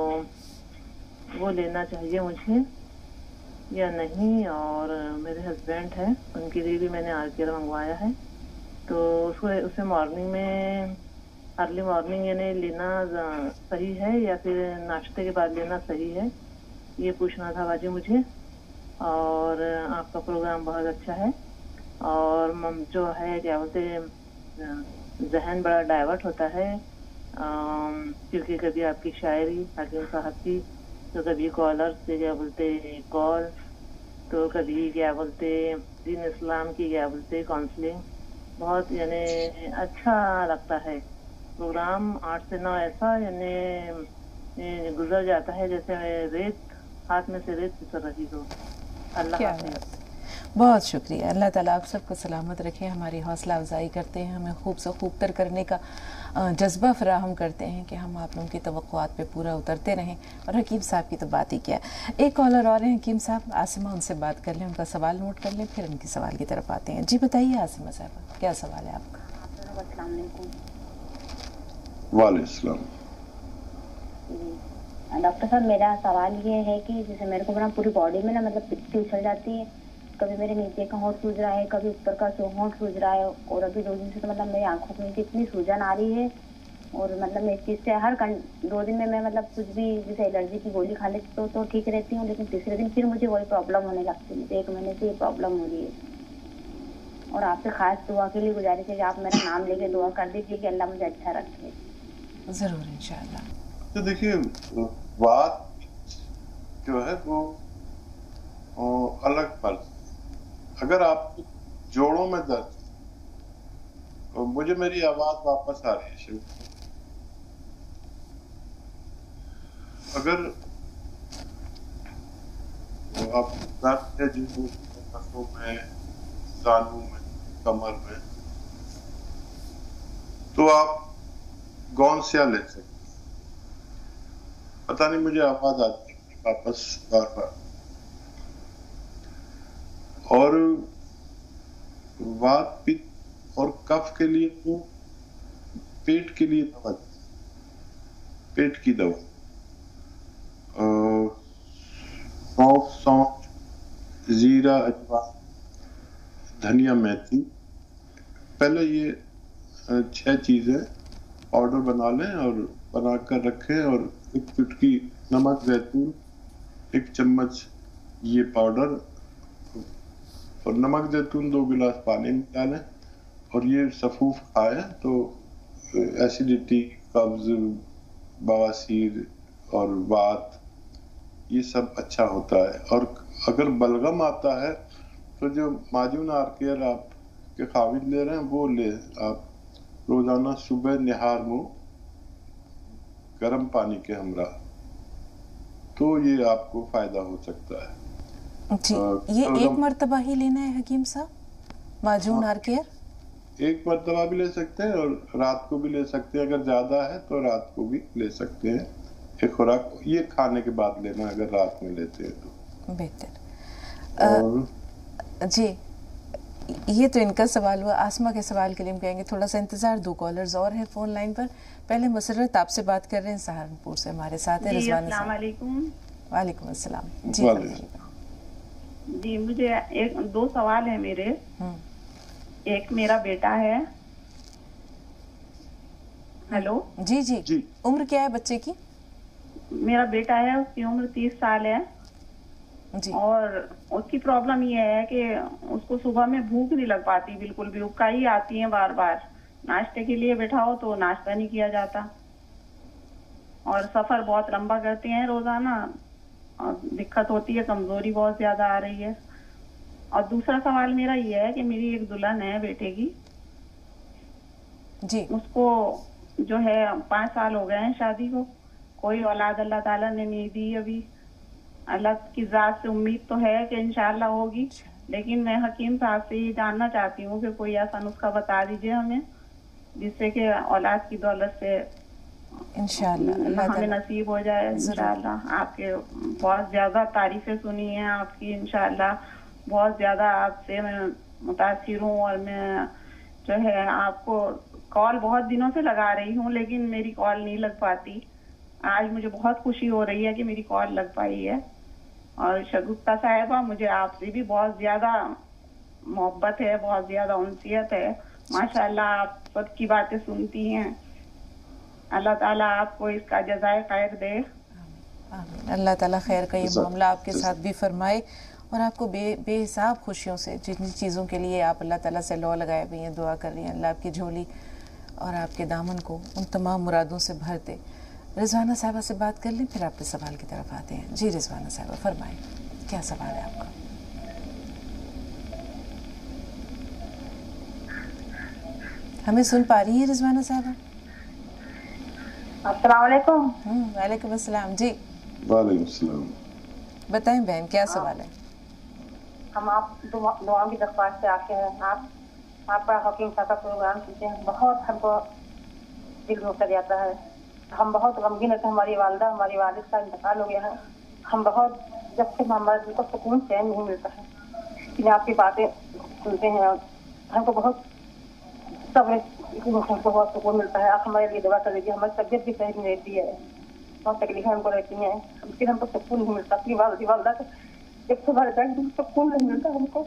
वो लेना चाहिए मुझे या नहीं। और मेरे हस्बैंड हैं, उनके लिए भी मैंने आर्केर मंगवाया है, तो उसको उसे मॉर्निंग में अर्ली मॉर्निंग यानी लेना सही है या फिर नाश्ते के बाद लेना सही है, ये पूछना था बाजी मुझे। और आपका प्रोग्राम बहुत अच्छा है, और जो है क्या बोलते जहन बड़ा डाइवर्ट होता है, क्योंकि कभी आपकी शायरी हकीम साहब की, तो कभी कॉलर से क्या बोलते कॉल, तो कभी क्या बोलते दीन इस्लाम की क्या बोलते काउंसलिंग, बहुत यानी अच्छा लगता है प्रोग्राम। आठ से नौ ऐसा यानी गुजर जाता है जैसे रेत हाथ में से रेत फिसल रही हो। अल्लाह हाफ़िज़। बहुत शुक्रिया। अल्लाह ताला आप सबको सलामत रखे, हमारी हौसला अफजाई करते हैं, हमें खूब से खूब तर करने का जज्बा फराहम करते हैं कि हम आप लोगों की तवक्कुआत पे पूरा उतरते रहें। और हकीम साहब की तो बात ही क्या। एक कॉलर और हैं हकीम साहब, आसिमा, उनसे बात कर लें, उनका सवाल नोट कर लें, फिर उनके सवाल की तरफ आते हैं। जी बताइए आसिमा साहब क्या सवाल है आपका। वालेकुम। डॉक्टर साहब मेरा सवाल ये है कि जैसे मेरे को बना पूरी बॉडी में ना मतलब पित्ती उछल जाती है, कभी मेरे नीचे का होंठ सूज रहा है, कभी ऊपर का होंठ सूज रहा है, और अभी दो दिन से तो मतलब मेरी आंखों के नीचे इतनी सूजन आ रही है, और मतलब मैं इस चीज़ से हर दो दिन में मैं मतलब कुछ भी जैसे एलर्जी की गोली खा लेती तो तो ठीक रहती हूँ, लेकिन तीसरे दिन फिर मुझे वही प्रॉब्लम होने लगती है। एक महीने से ये प्रॉब्लम हो रही है। اور آپ سے خاص دعا کے لیے گزارش ہے کہ آپ میرا نام لے کے دعا کر دیجیے کہ اللہ مجھے اچھا رکھے. ضرور انشاءاللہ. تو دیکھیے بات جو ہے وہ الگ پر اگر آپ جوڑوں میں درد تو مجھے میری آواز واپس آ رہی ہے شروع اگر آپ درد ہے جن کو نسوں میں زانوں میں کمر میں تو آپ گونسیا لے سکتے. پتہ نہیں مجھے آواز آتی ہے واپس بار بار. اور وات پت اور کف کے لیے تو پیٹ کے لیے دوا پیٹ کی دوا سونف سونف زیرہ اجوان دھنیا میتھی. پہلے یہ چھ چیزیں پاؤڈر بنا لیں اور بنا کر رکھیں اور ایک چٹکی نمک زیتون ایک چمچ یہ پاؤڈر اور نمک زیتون دو گلاس پانی میں ڈالیں اور یہ سفوف کھائیں تو ایسیڈیٹی قبض بواسیر اور وات یہ سب اچھا ہوتا ہے. اور اگر بلغم آتا ہے تو جو معجون آر کیئر آپ کے خاوند لے رہے ہیں وہ لے آپ روزانہ صبح نہار منہ گرم پانی کے ہمراہ تو یہ آپ کو فائدہ ہو سکتا ہے. جی یہ ایک مرتبہ ہی لینا ہے حکیم صاحب معجون آر کیئر؟ ایک مرتبہ بھی لے سکتے ہیں اور رات کو بھی لے سکتے ہیں. اگر زیادہ ہے تو رات کو بھی لے سکتے ہیں. ایک خوراک یہ کھانے کے بعد لینا اگر رات میں لیتے ہیں تو بہتر. جی یہ تو ان کا سوال ہوا. آسما کے سوال کے لیے ہم کہیں گے تھوڑا سا انتظار. دو کالرز اور ہیں فون لائن پر. پہلے مسرت آپ سے بات کر رہے ہیں سہارنپور سے ہمارے ساتھ ہیں رضوانہ. السلام علیکم. وعلیکم السلام. جی جی مجھے ایک دو سوال ہیں میرے. ایک میرا بیٹا ہے. ہیلو. جی جی جی عمر کیا ہے بچے کی؟ میرا بیٹا ہے اس کی عمر تیس سال ہے جی. اور اس کی پرابلم یہ ہے کہ اس کو صبح میں بھوک نہیں لگ پاتی بالکل بھی. اکائی آتی ہیں بار بار. ناشتے کے لیے بٹھاؤ تو ناشتہ نہیں کیا جاتا اور سفر بہت لمبا کرتے ہیں روزانہ اور دقت ہوتی ہے. کمزوری بہت زیادہ آ رہی ہے. اور دوسرا سوال میرا یہ ہے کہ میری ایک دلہن ہے بیٹے کی. جی اس کو جو ہے پانچ سال ہو گئے ہیں شادی کو. کوئی اولاد اللہ تعالیٰ نے نہیں دی ابھی. اللہ کی ذات سے امید تو ہے کہ انشاءاللہ ہوگی, لیکن میں حکیم صاحب سے یہ جاننا چاہتی ہوں کہ کوئی ایسا نسخہ بتا دیجئے ہمیں جس سے کہ اولاد کی دولت سے انشاءاللہ ہمیں نصیب ہو جائے. انشاءاللہ آپ کے بہت زیادہ تعریفیں سنی ہیں آپ کی. انشاءاللہ بہت زیادہ آپ سے میں متاثر ہوں اور میں جو ہے آپ کو کال بہت دنوں سے لگا رہی ہوں لیکن میری کال نہیں لگ پاتی. آج مجھے بہت خوشی ہو رہی ہے کہ میری کال لگ پائی ہے. اور شگفتہ صاحبہ مجھے آپ سے بھی بہت زیادہ محبت ہے, بہت زیادہ انسیت ہے. ماشاءاللہ آپ سب کی باتیں سنتی ہیں. اللہ تعالیٰ آپ کو اس کا جزائے خیر دے. آمین. اللہ تعالیٰ خیر کا یہ معاملہ آپ کے ساتھ بھی فرمائے اور آپ کو بے بے حساب خوشیوں سے جن چیزوں کے لیے آپ اللہ تعالیٰ سے لو لگائے ہوئی ہیں دعا کر رہی ہیں, اللہ آپ کی جھولی اور آپ کے دامن کو ان تمام مرادوں سے بھر دے. رضوانہ صاحبہ سے بات کر لیں پھر آپ کے سوال کی طرف آتے ہیں. جی رضوانہ صاحبہ فرمائیں کیا سوال ہے آپ کا؟ ہمیں سن پا رہی ہے رضوانہ صاحبہ؟ السلام علیکم. وعلیکم السلام. جی وعلیکم السلام. بتائیں بہن کیا سوال ہے؟ ہم آپ دعا کی درخواست سے آتے ہیں. آپ آپ کا حکیم صاحب کا پروگرام سنتے ہیں, بہت ہم کو دل میں اتر جاتا ہے. ہم بہت غمگین ہوتے ہیں. ہماری والدہ ہماری والد کا انتقال ہو گیا ہے. ہم بہت جب سے ہمارے دل کو سکون چین نہیں ملتا ہے کہ آپ کی باتیں سنتے ہیں. ہم کو بہت صبر ہم کو بہت سکون ملتا ہے. آپ ہمارے لیے دعا کر لیجیے. ہماری طبیعت بھی صحیح نہیں رہتی ہے, بہت تکلیفیں ہم کو رہتی ہیں, پھر ہم کو سکون نہیں ملتا. اپنی والدی والدہ سے ایک سو بھر جائیں سکون نہیں ملتا ہم کو.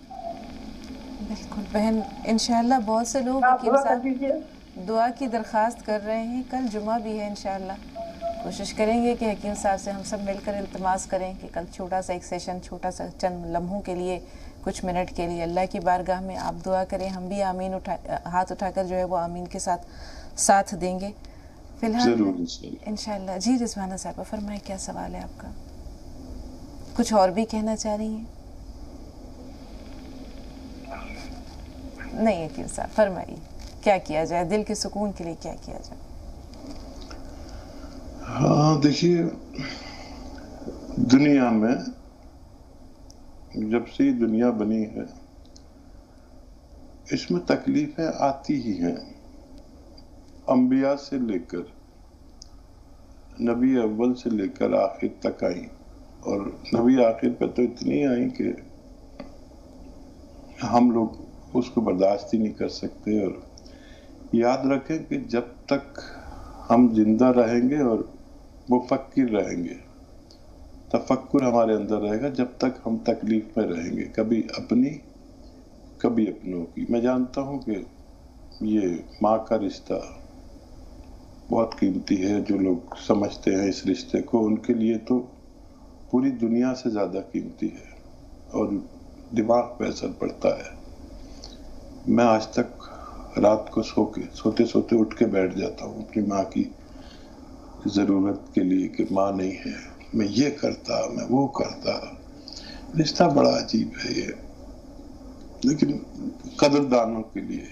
بالکل بہن انشاءاللہ بہت سے لوگ آپ دعا کر دیجیے. دعا کی درخواست کر رہے ہیں. کل جمعہ بھی ہے انشاءاللہ कोशिश करेंगे कि हकीम साहब से हम सब मिलकर इल्तमास करें कि कल छोटा सा एक सेशन, छोटा सा चंद लम्हों के लिए, कुछ मिनट के लिए अल्लाह की बारगाह में आप दुआ करें, हम भी आमीन उठा हाथ उठाकर जो है वो आमीन के साथ साथ देंगे फिलहाल इंशाअल्लाह। जी रिजवाना साहबा फरमाएं, क्या सवाल है आपका? कुछ और भी कहना चाह रही हैं? नहीं हकीम साहब फरमाइए, क्या किया जाए दिल के सुकून के लिए, क्या किया जाए? हाँ देखिए, दुनिया में जब से ये दुनिया बनी है इसमें तकलीफें आती ही हैं, अंबिया से लेकर नबी अव्वल से लेकर आखिर तक आई, और नबी आखिर पे तो इतनी आई कि हम लोग उसको बर्दाश्त ही नहीं कर सकते। और याद रखें कि जब तक हम जिंदा रहेंगे और मुफक्किर रहेंगे, तफक्कुर हमारे अंदर रहेगा, जब तक हम तकलीफ में रहेंगे, कभी अपनी कभी अपनों की। मैं जानता हूँ कि ये माँ का रिश्ता बहुत कीमती है, जो लोग समझते हैं इस रिश्ते को उनके लिए तो पूरी दुनिया से ज़्यादा कीमती है और दिमाग पे असर पड़ता है। मैं आज तक रात को सो के सोते सोते उठ के बैठ जाता हूँ अपनी माँ की ज़रूरत के लिए कि माँ नहीं है, मैं ये करता, मैं वो करता। रिश्ता बड़ा अजीब है ये, लेकिन कदरदानों के लिए,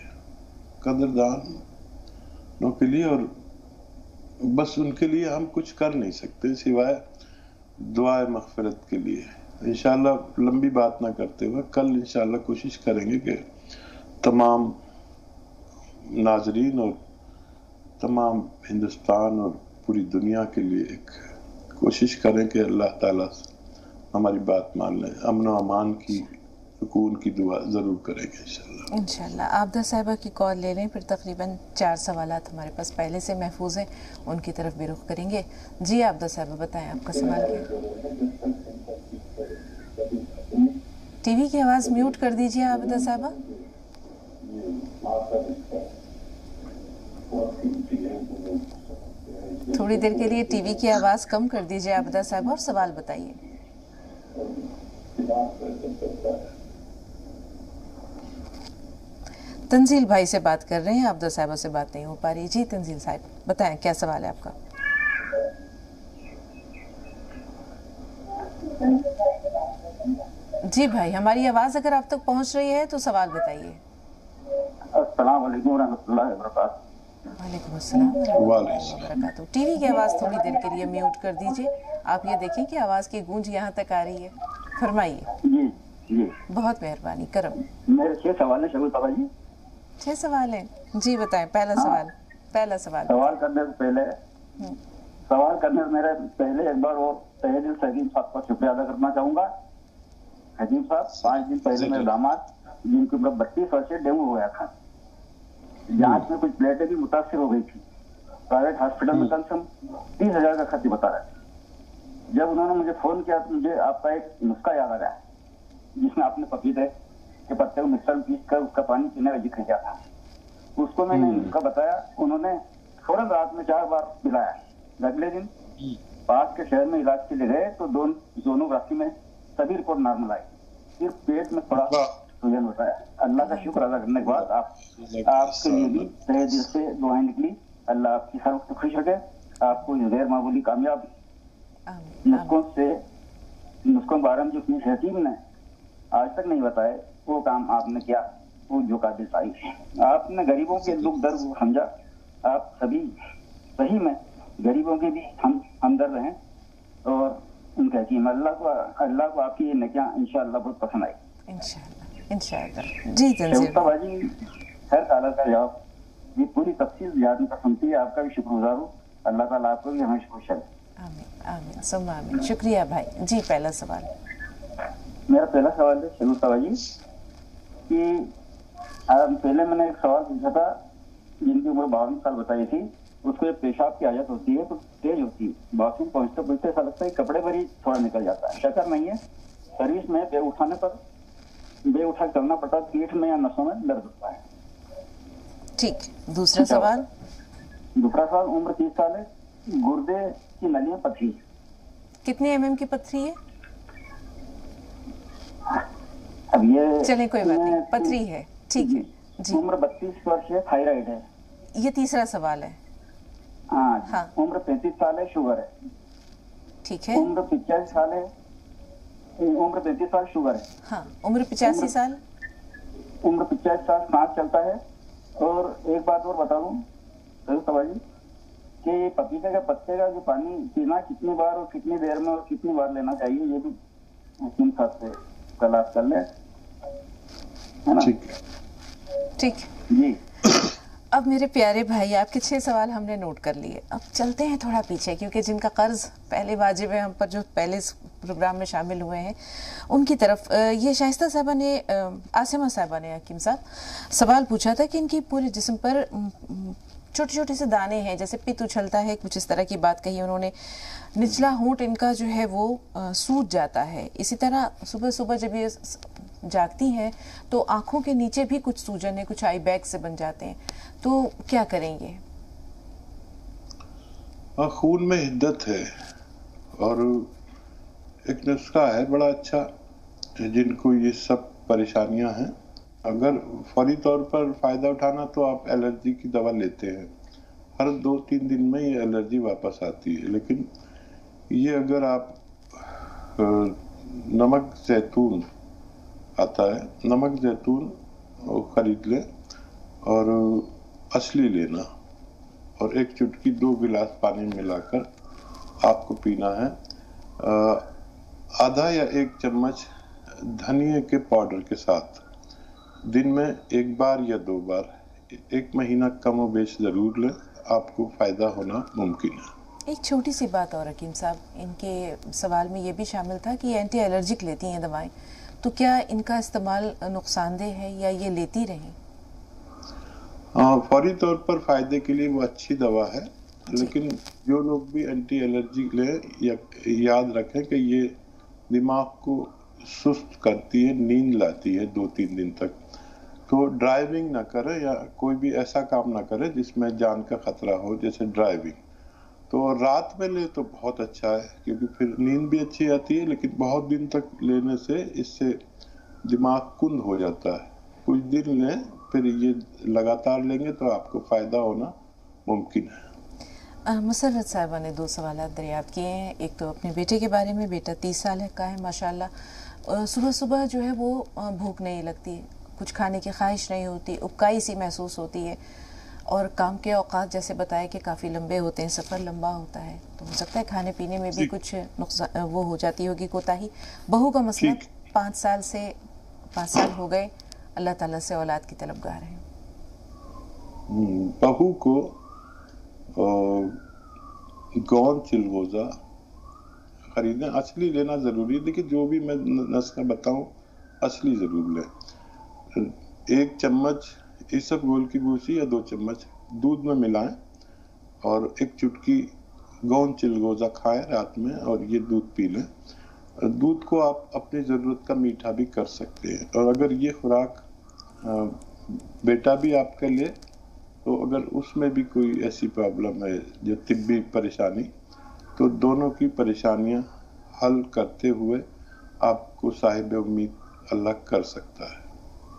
कदरदानों के लिए और बस उनके लिए हम कुछ कर नहीं सकते सिवाय दुआ मग़फ़िरत के लिए। इंशाल्लाह लंबी बात ना करते हुए कल इंशाल्लाह कोशिश करेंगे कि तमाम नाज़रीन और तमाम हिंदुस्तान और पूरी दुनिया के लिए एक कोशिश करें कि अल्लाह ताला हमारी बात मान लें, अमन व अमान की, सुकून की दुआ ज़रूर करेंगे इंशाल्लाह। इंशाल्लाह आबदा साहिबा की कॉल ले लें, फिर तकरीबन चार सवालात हमारे पास पहले से महफूज हैं, उनकी तरफ भी रुख करेंगे। जी आबदा साहिबा बताएं, आपका सवाल क्या है? टीवी की आवाज़ म्यूट कर दीजिए आबदा साहिबा। थोड़ी देर के लिए टीवी की आवाज़ कम कर दीजिए आबदा साहिबा और सवाल बताइए। तंजील भाई से बात कर रहे हैं, आबदा साहिबा से बात नहीं हो पा रही। जी तंजील साहिब बताएं, क्या सवाल है आपका? जी भाई, हमारी आवाज़ अगर आप तक पहुंच रही है तो सवाल बताइए। अस्सलाम वालेकुम व रहमतुल्लाहि व बरकातहू। वालेकुम अस्सलाम व रहमतुल्लाहि व बरकातहू। टीवी की आवाज़ थोड़ी देर के लिए म्यूट कर दीजिए। आप ये देखें कि आवाज़ की गूंज यहाँ तक आ रही है। फरमाइए। जी जी बहुत मेहरबानी, करम। मेरे छह सवाल है शगुफ्ता जी। छह सवाल हैं, जी बताएं। पहला हाँ। सवाल पहला सवाल सवाल करने से पहले सवाल करने से मेरे पहले एक बार वो तहे दिल से हकीम साहब का शुक्रिया अदा करना चाहूंगा। हकीम साहब पाँच दिन पहले मेरे दामाद जिनके ऊपर बत्तीस वर्ष से डेंगू हो गया था, जांच में कुछ प्लेटें भी मुतासिर हो गई थी, प्राइवेट हॉस्पिटल में कम से कम तीस हजार का खर्च बता रहे थे। जब उन्होंने मुझे फोन किया तो मुझे आपका एक नुस्खा याद आ गया जिसमें आपने पपीते के पत्ते को मिक्सर में पीस कर उसका पानी पीने का जिक्र किया था। उसको मैंने नुस्खा बताया, उन्होंने फौरन रात में चार बार पिलाया। अगले दिन पास के शहर में इलाज के लिए गए तो दोनों सोनोग्राफी में सभी रिपोर्ट नॉर्मल आई, सिर्फ पेट में थोड़ा सूजन होता है। अल्लाह का शुक्र अदा करने के बाद आप आपके लिए भी तहे दिल से दुआएं निकली। अल्लाह आपकी हर वक्त खुश रखे, आपको गैर मामूली कामयाब नुस्खों से नुस्खों के बारे में जो अपनी हकीम ने आज तक नहीं बताए वो काम आपने किया, वो जो काबिल आई है। आपने गरीबों के दुख दर्द समझा। आप सभी सही में गरीबों के भी हम हमदर्द हैं और उनका हकीम। अल्लाह को अल्लाह को आपकी ये नकियां इंशाअल्लाह बहुत पसंद आई। इंशाअल्लाह इंशाअल्लाह। जी तंजील बाजी, हर काला का जवाब ये पूरी तफसील याद का सुनती है। आपका भी शुक्रगुजार हूँ। अल्लाह ताला आपको भी हमेशा खुश रखे। आमीन आमीन सुम्मा आमीन। शुक्रिया भाई। जी पहला सवाल मेरा पहला सवाल है शगुफ्ता बाजी कि पहले मैंने एक सवाल पूछा था, जिनकी उम्र बावन साल बताई थी, उसको एक पेशाब की आदत होती है तो तेज होती है, बाथरूम पहुंचते पहुंचते ऐसा लगता है कपड़े पर ही थोड़ा निकल जाता है। शक्कर नहीं है, सर्विस में बे उठाने पर बे उठा करना पड़ता, पीठ में या नसों में दर्द होता है। ठीक, दूसरा सवाल। दूसरा सवाल, उम्र तीस साल है, गुर्दे की नलियां पथरी। कितने एम एम की पथरी है? अब ये चले कोई बात नहीं, पथरी है, ठीक है जी। उम्र बत्तीस वर्ष है, थायराइड है। ये तीसरा सवाल है। हाँ, हाँ। उम्र पैंतीस साल है, शुगर है। ठीक है। उम्र पिचासी साल है, उम्र पैंतीस साल, शुगर है। हाँ, उम्र पिचासी साल उम्र पिचासी साल, सांस चलता है। और एक बात और बता दूं सवाल जी, कि पपीते का पत्ते का जो पानी पीना कितनी बार और कितनी देर में और कितनी बार लेना चाहिए, ये भी मुस्लिम साहब से तलाश कर ले, है ना? ठीक ठीक जी। अब मेरे प्यारे भाई, आपके छह सवाल हमने नोट कर लिए। अब चलते हैं थोड़ा पीछे, क्योंकि जिनका कर्ज पहले वाजिब है हम पर, जो पहले इस प्रोग्राम में शामिल हुए हैं, उनकी तरफ। ये शाइस्ता साहबा ने, आसिमा साहबा ने, हकीम साहब, सवाल पूछा था कि इनकी पूरे जिस्म पर छोटे छोटे से दाने हैं, जैसे पित्त उछलता है, कुछ इस तरह की बात कही उन्होंने। निचला होंठ इनका जो है वो सूज जाता है। इसी तरह सुबह सुबह जब ये जागती हैं तो आंखों के नीचे भी कुछ सूजन है, कुछ आई बैग से बन जाते हैं। तो क्या करेंगे? हाँ, खून में हिद्दत है और एक नुस्खा है बड़ा अच्छा, जिनको ये सब परेशानियां हैं, अगर फौरी तौर पर फायदा उठाना तो आप एलर्जी की दवा लेते हैं। हर दो तीन दिन में ये एलर्जी वापस आती है। लेकिन ये अगर आप नमक जैतून आता है, नमक जैतून खरीद लें और असली लेना, और एक चुटकी दो गिलास पानी में मिलाकर आपको पीना है। आधा या एक चम्मच धनिए के पाउडर के साथ दिन में एक बार या दो बार, एक महीना कम और बेश जरूर लें, आपको फायदा होना मुमकिन है। एक छोटी सी बात और हकीम साहब, इनके सवाल में ये भी शामिल था कि एंटी एलर्जिक लेती हैं दवाएं, तो क्या इनका इस्तेमाल नुकसानदेह है या ये लेती रहें? हाँ, फौरी तौर पर फायदे के लिए वो अच्छी दवा है, लेकिन जो लोग भी एंटी एलर्जी लें या याद रखें कि ये दिमाग को सुस्त करती है, नींद लाती है दो तीन दिन तक। तो ड्राइविंग ना करें या कोई भी ऐसा काम ना करें जिसमें जान का खतरा हो, जैसे ड्राइविंग। तो रात में ले तो बहुत अच्छा है, क्योंकि फिर नींद भी अच्छी आती है, लेकिन बहुत दिन तक लेने से इससे दिमाग कुंद हो जाता है। कुछ दिन लें, फिर ये लगातार लेंगे तो आपको फायदा होना मुमकिन है। मुसर्रत साहिबा ने दो सवाल दरियाफ्त किए हैं। एक तो अपने बेटे के बारे में, बेटा तीस साल का है माशाल्लाह। सुबह सुबह जो है वो भूख नहीं लगती, कुछ खाने की ख्वाहिश नहीं होती, उबकाई सी महसूस होती है, और काम के औकात जैसे बताया कि काफ़ी लंबे होते हैं, सफ़र लंबा होता है, तो हो सकता है खाने पीने में भी कुछ नुकसान वो हो जाती होगी, कोताही। बहू का मसला, पाँच साल से पाँच साल हो गए, अल्लाह ताला से औलाद की तलबगार हैं। बहू को गौन चिलगोजा खरीदें, असली लेना ज़रूरी है। देखिए, जो भी मैं नुस्खा बताऊं असली ज़रूर लें। एक चम्मच इसबगोल की भूसी या दो चम्मच दूध में मिलाएं और एक चुटकी गौन चिलगोजा खाएं रात में, और ये दूध पी लें। दूध को आप अपनी ज़रूरत का मीठा भी कर सकते हैं। और अगर ये खुराक बेटा भी आपका ले, तो अगर उसमें भी कोई ऐसी प्रॉब्लम है जो तिब्बी परेशानी, तो दोनों की परेशानियां हल करते हुए आपको साहिब उम्मीद अल्लाह कर सकता है।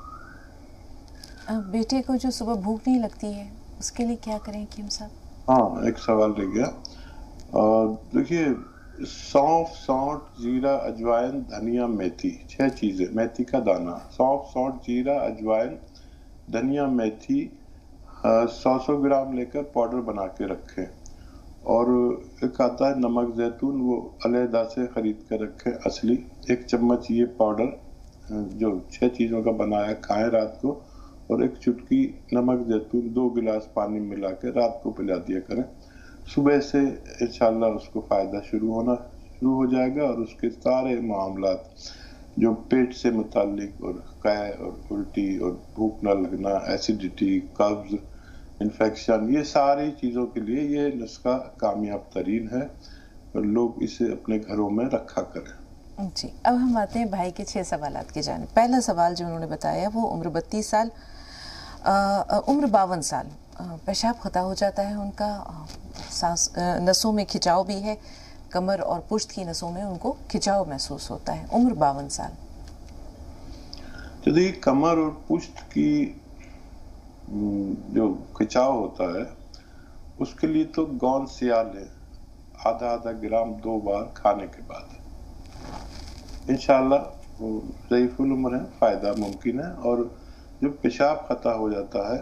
बेटे को जो सुबह भूख नहीं लगती है, उसके लिए क्या करें हकीम साहब? हाँ, एक सवाल रह गया। देखिए, सौंफ, सौंठ, जीरा, अजवाइन, धनिया, मेथी, छह चीजें। मेथी का दाना, सौंफ, सौंठ, जीरा, अजवाइन, धनिया, मेथी सौ सौ ग्राम लेकर पाउडर बना के रखें। और एक आता है नमक जैतून, वो अलहदा से खरीद कर रखें असली। एक चम्मच ये पाउडर जो छह चीज़ों का बनाया खाएं रात को, और एक चुटकी नमक जैतून दो गिलास पानी मिला के रात को पिला दिया करें। सुबह से इंशाल्लाह उसको फ़ायदा शुरू होना शुरू हो जाएगा, और उसके सारे मामलात जो पेट से मुताल्लिक, और कै और उल्टी और भूख न लगना, एसिडिटी, कब्ज़, इन्फेक्शन, ये सारी चीज़ों के लिए ये नुस्खा कामयाब तरीन है, और लोग इसे अपने घरों में रखा करें। जी, अब हम आते हैं भाई के छह सवालात की जानिब। पहला सवाल जो उन्होंने बताया वो उम्र बत्तीस साल, आ, उम्र बावन साल, पेशाब खता हो जाता है उनका, सांस नसों में खिंचाव भी है, कमर और पुश्त की नसों में उनको खिंचाव महसूस होता है। उम्र बावन साल। तो देखिए कमर और पुश्त की जो खिंचाव होता है उसके लिए तो गौन सियाल है, आधा आधा ग्राम दो बार खाने के बाद इंशाल्लाह ज़ईफ़ुल उम्र है, फ़ायदा मुमकिन है। और जो पेशाब खता हो जाता है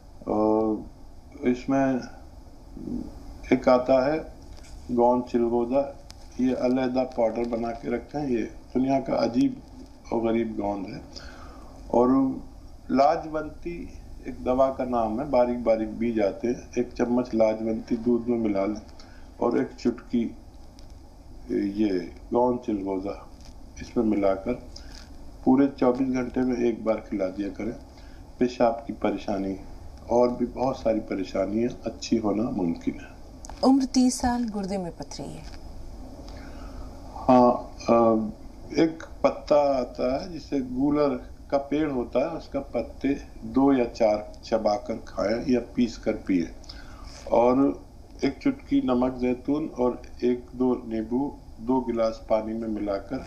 इसमें एक आता है गौन चिलगोज़ा, ये अलहदा पाउडर बना के रखते हैं, ये दुनिया का अजीब और गरीब गौन है। और लाजवंती एक दवा का नाम है, बारीक बारीक बीज आते हैं, एक चम्मच लाजवंती दूध में मिला लें और एक चुटकी ये गौन चिलगोज़ा इसमें मिलाकर पूरे चौबीस घंटे में एक बार खिला दिया करें। पेशाब की परेशानी और भी बहुत सारी परेशानियां अच्छी होना मुमकिन है। उम्र तीस साल, गुर्दे में पथरी है। हाँ, एक पत्ता आता है जिसे गूलर का पेड़ होता है, उसका पत्ते दो या चार चबाकर खाएं या पीस कर पिए और एक चुटकी नमक जैतून और एक दो नींबू दो गिलास पानी में मिलाकर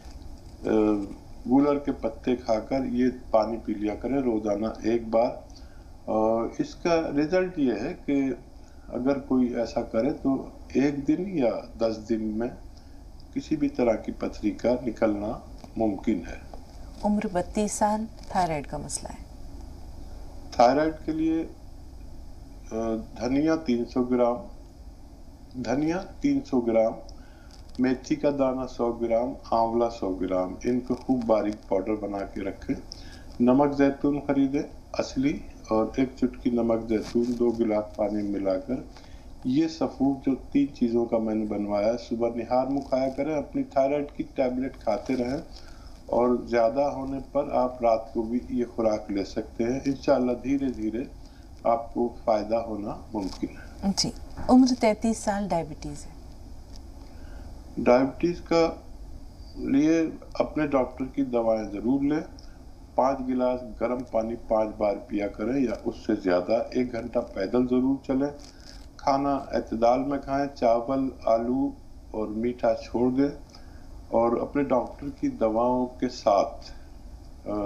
गूलर के पत्ते खाकर ये पानी पी लिया करें रोजाना एक बार। और इसका रिजल्ट ये है कि अगर कोई ऐसा करे तो एक दिन या दस दिन में किसी भी तरह की पथरी का निकलना मुमकिन है। उम्र बत्तीस साल, थायराइड का मसला है। थायराइड के लिए धनिया तीन सौ ग्राम, धनिया तीन सौ ग्राम, मेथी का दाना सौ ग्राम, आंवला सौ ग्राम, इनको खूब बारीक पाउडर बना के रखें। नमक जैतून खरीदें असली और एक चुटकी नमक जैतून दो गिलास पानी में मिलाकर ये सफूफ जो तीन चीज़ों का मैंने बनवाया सुबह निहार मुँह खाया करें। अपनी थायराइड की टैबलेट खाते रहें और ज़्यादा होने पर आप रात को भी ये खुराक ले सकते हैं। इंशाल्लाह धीरे धीरे आपको फ़ायदा होना मुमकिन है। जी, उम्र तैंतीस साल, डायबिटीज़ है। डायबिटीज़ का लिए अपने डॉक्टर की दवाएं ज़रूर लें। पाँच गिलास गर्म पानी पाँच बार पिया करें या उससे ज़्यादा। एक घंटा पैदल ज़रूर चलें। खाना एतदाल में खाएं, चावल आलू और मीठा छोड़ दें और अपने डॉक्टर की दवाओं के साथ आ,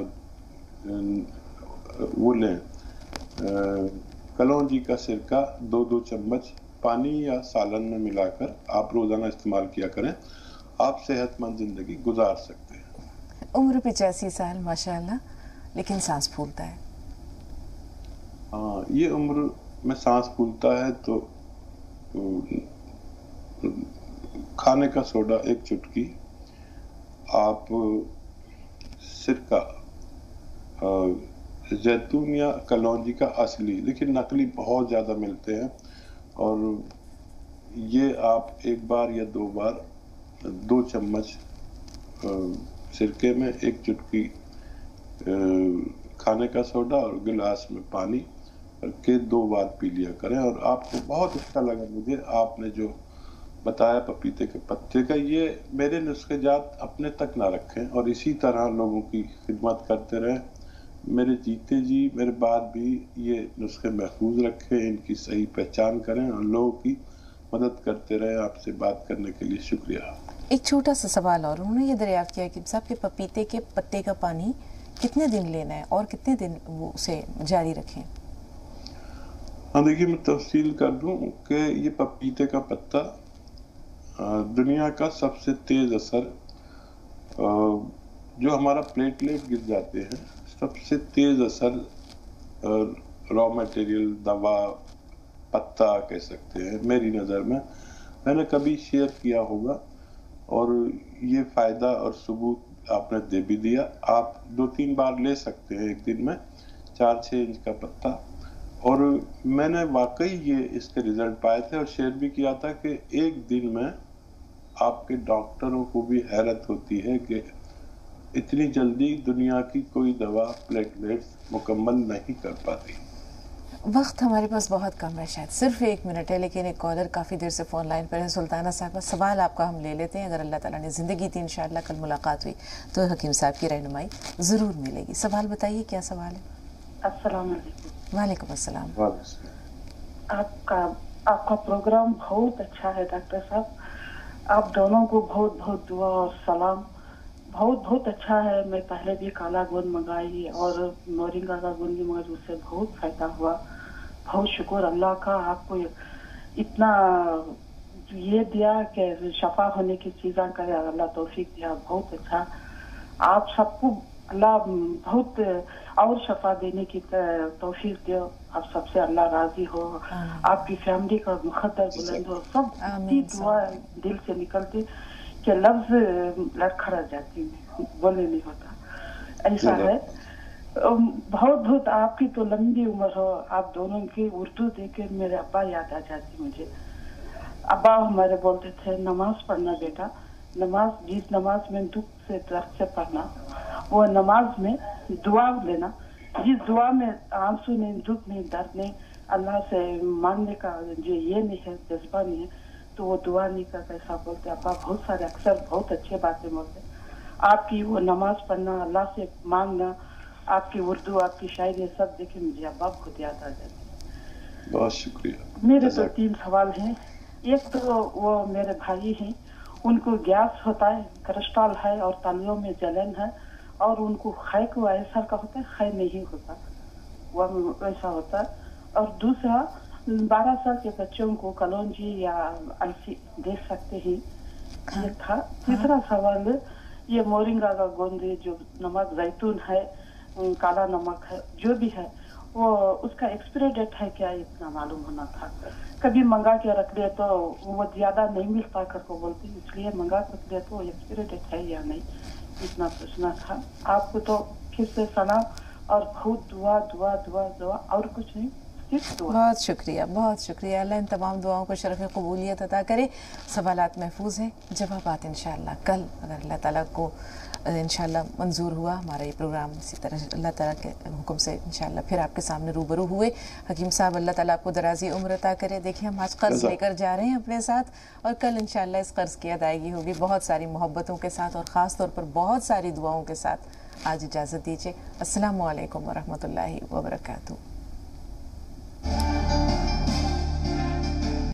वो लें कलौंजी का सिरका दो दो चम्मच पानी या सालन में मिलाकर आप रोजाना इस्तेमाल किया करें। आप सेहतमंद जिंदगी गुजार सकते हैं। उम्र पिचासी साल माशाअल्लाह, लेकिन सांस फूलता है। हाँ, ये उम्र में सांस फूलता है तो खाने का सोडा एक चुटकी, आप सिरका जैतून या कलौंजी का असली, लेकिन नकली बहुत ज़्यादा मिलते हैं, और ये आप एक बार या दो बार दो चम्मच सिरके में एक चुटकी खाने का सोडा और गिलास में पानी के दो बार पी लिया करें। और आपको बहुत अच्छा लगा मुझे आपने जो बताया पपीते के पत्ते का, ये मेरे नुस्खे जात अपने तक ना रखें और इसी तरह लोगों की खिदमत करते रहें। मेरे जीते जी मेरे बाद भी ये नुस्खे महफूज रखें, इनकी सही पहचान करें और लोगों की मदद करते रहें। आपसे बात करने के लिए शुक्रिया। एक छोटा सा सवाल और, उन्होंने ये दरियाफ्त किया कि साहब के पपीते के पत्ते का पानी कितने दिन लेना है और कितने दिन वो उसे जारी रखें? हाँ देखिए, मैं तफसील कर दूं कि ये पपीते का पत्ता दुनिया का सबसे तेज असर, जो हमारा प्लेटलेट गिर जाते हैं, सबसे तेज असर रॉ मटेरियल दवा पत्ता कह सकते हैं मेरी नज़र में। मैंने कभी शेयर किया होगा और ये फ़ायदा और सबूत आपने दे भी दिया। आप दो तीन बार ले सकते हैं एक दिन में, चार छः इंच का पत्ता। और मैंने वाकई ये इसके रिजल्ट पाए थे और शेयर भी किया था कि एक दिन में आपके डॉक्टरों को भी हैरत होती है कि इतनी जल्दी दुनिया की कोई दवा प्लेटलेट्स मुकम्मल नहीं कर पाती। वक्त हमारे पास बहुत कम है, शायद सिर्फ एक मिनट है, लेकिन एक कॉलर काफ़ी देर से फ़ोन लाइन पर है। सुल्ताना साहब, सवाल आपका हम ले लेते हैं। अगर अल्लाह ताला ने ज़िंदगी दी, इंशाअल्लाह कल मुलाकात हुई तो हकीम साहब की रहनुमाई ज़रूर मिलेगी। सवाल बताइए, क्या सवाल है? अस्सलाम वालेकुम। वालेकुम अस्सलाम। आपका आपका प्रोग्राम बहुत अच्छा है डॉक्टर साहब, आप दोनों को बहुत बहुत दुआ और सलाम। बहुत बहुत अच्छा है। मैं पहले भी काला गोंद मंगाई और मोरिंगा का गोंद भी मंगाई, उससे बहुत फायदा हुआ। बहुत शुक्र अल्लाह का, आपको इतना ये दिया कि शफा होने की चीज़ें करे, अल्लाह तौफीक दिया। बहुत अच्छा, आप सबको अल्लाह बहुत और शफा देने की तौफीक दो। आप सबसे अल्लाह राजी हो, आपकी फैमिली का मुकद्दर बुलंद हो। सब की दुआ दिल से निकलती कि लफ्ज लड़खड़ जाती है, बोले नहीं होता, ऐसा है। बहुत बहुत आपकी तो लंबी उम्र हो। आप दोनों की उर्दू देख के मेरे अब्बा याद आ जाती मुझे। अब्बा हमारे बोलते थे नमाज पढ़ना बेटा, नमाज जिस नमाज में दुख से दर्द से पढ़ना, वो नमाज में दुआ लेना, जिस दुआ में आंसू नहीं, दुख नहीं, दर्द नहीं, अल्लाह से मांगने का जो ये नहीं है, जज्बा नहीं है, तो वो दुआ नहीं करता। ऐसा बोलते अब्बा बहुत सारे, अक्सर बहुत अच्छे बातें बोलते। आपकी वो नमाज पढ़ना, अल्लाह से मांगना, आपकी उर्दू, आपकी शायरी सब देखे मुझे अब्बा खुद याद आ जाती। बहुत शुक्रिया। मेरे तो तीन सवाल हैं। एक तो वो मेरे भाई हैं, उनको गैस होता है, कोलेस्ट्रॉल है और तलियों में जलन है, और उनको खाए को ऐसा का होता है, खाए नहीं होता, वो ऐसा होता है। और दूसरा, बारह साल के बच्चों को कलौंजी या अलसी दे सकते हैं, ये था। तीसरा सवाल, ये मोरिंगा का गोंद, जो नमक जैतून है, काला नमक है, जो भी है, वो उसका एक्सपायरी डेट है क्या, इतना मालूम होना था। कभी मंगा के रख लिया तो वो ज्यादा नहीं मिलता कर को बोलते, इसलिए मंगा के रख लिया तो एक्सपायरी डेट है या नहीं, इतना पूछना था। आपको तो फिर से सलाम और बहुत दुआ दुआ दुआ दुआ, और कुछ नहीं, सिर्फ दुआ। बहुत शुक्रिया, बहुत शुक्रिया। अल्लाह इन तमाम दुआओं को शरफ़ कबूलियत अता करे। सवालात महफूज हैं, जवाबात इंशाअल्लाह कल अगर अल्लाह ताला को इंशाअल्लाह मंजूर हुआ हमारा ये प्रोग्राम, इसी तरह अल्लाह ताला के हुक्म से इंशाअल्लाह फिर आपके सामने रूबरू हुए। हकीम साहब, अल्लाह ताला आपको दराजी उम्र अता करे। देखिए, हम आज कर्ज लेकर जा रहे हैं अपने साथ, और कल इंशाअल्लाह इस कर्ज की अदायगी होगी बहुत सारी मोहब्बतों के साथ और ख़ास तौर पर बहुत सारी दुआओं के साथ। आज इजाज़त दीजिए। अस्सलामु अलैकुम व रहमतुल्लाहि व बरकातुहू।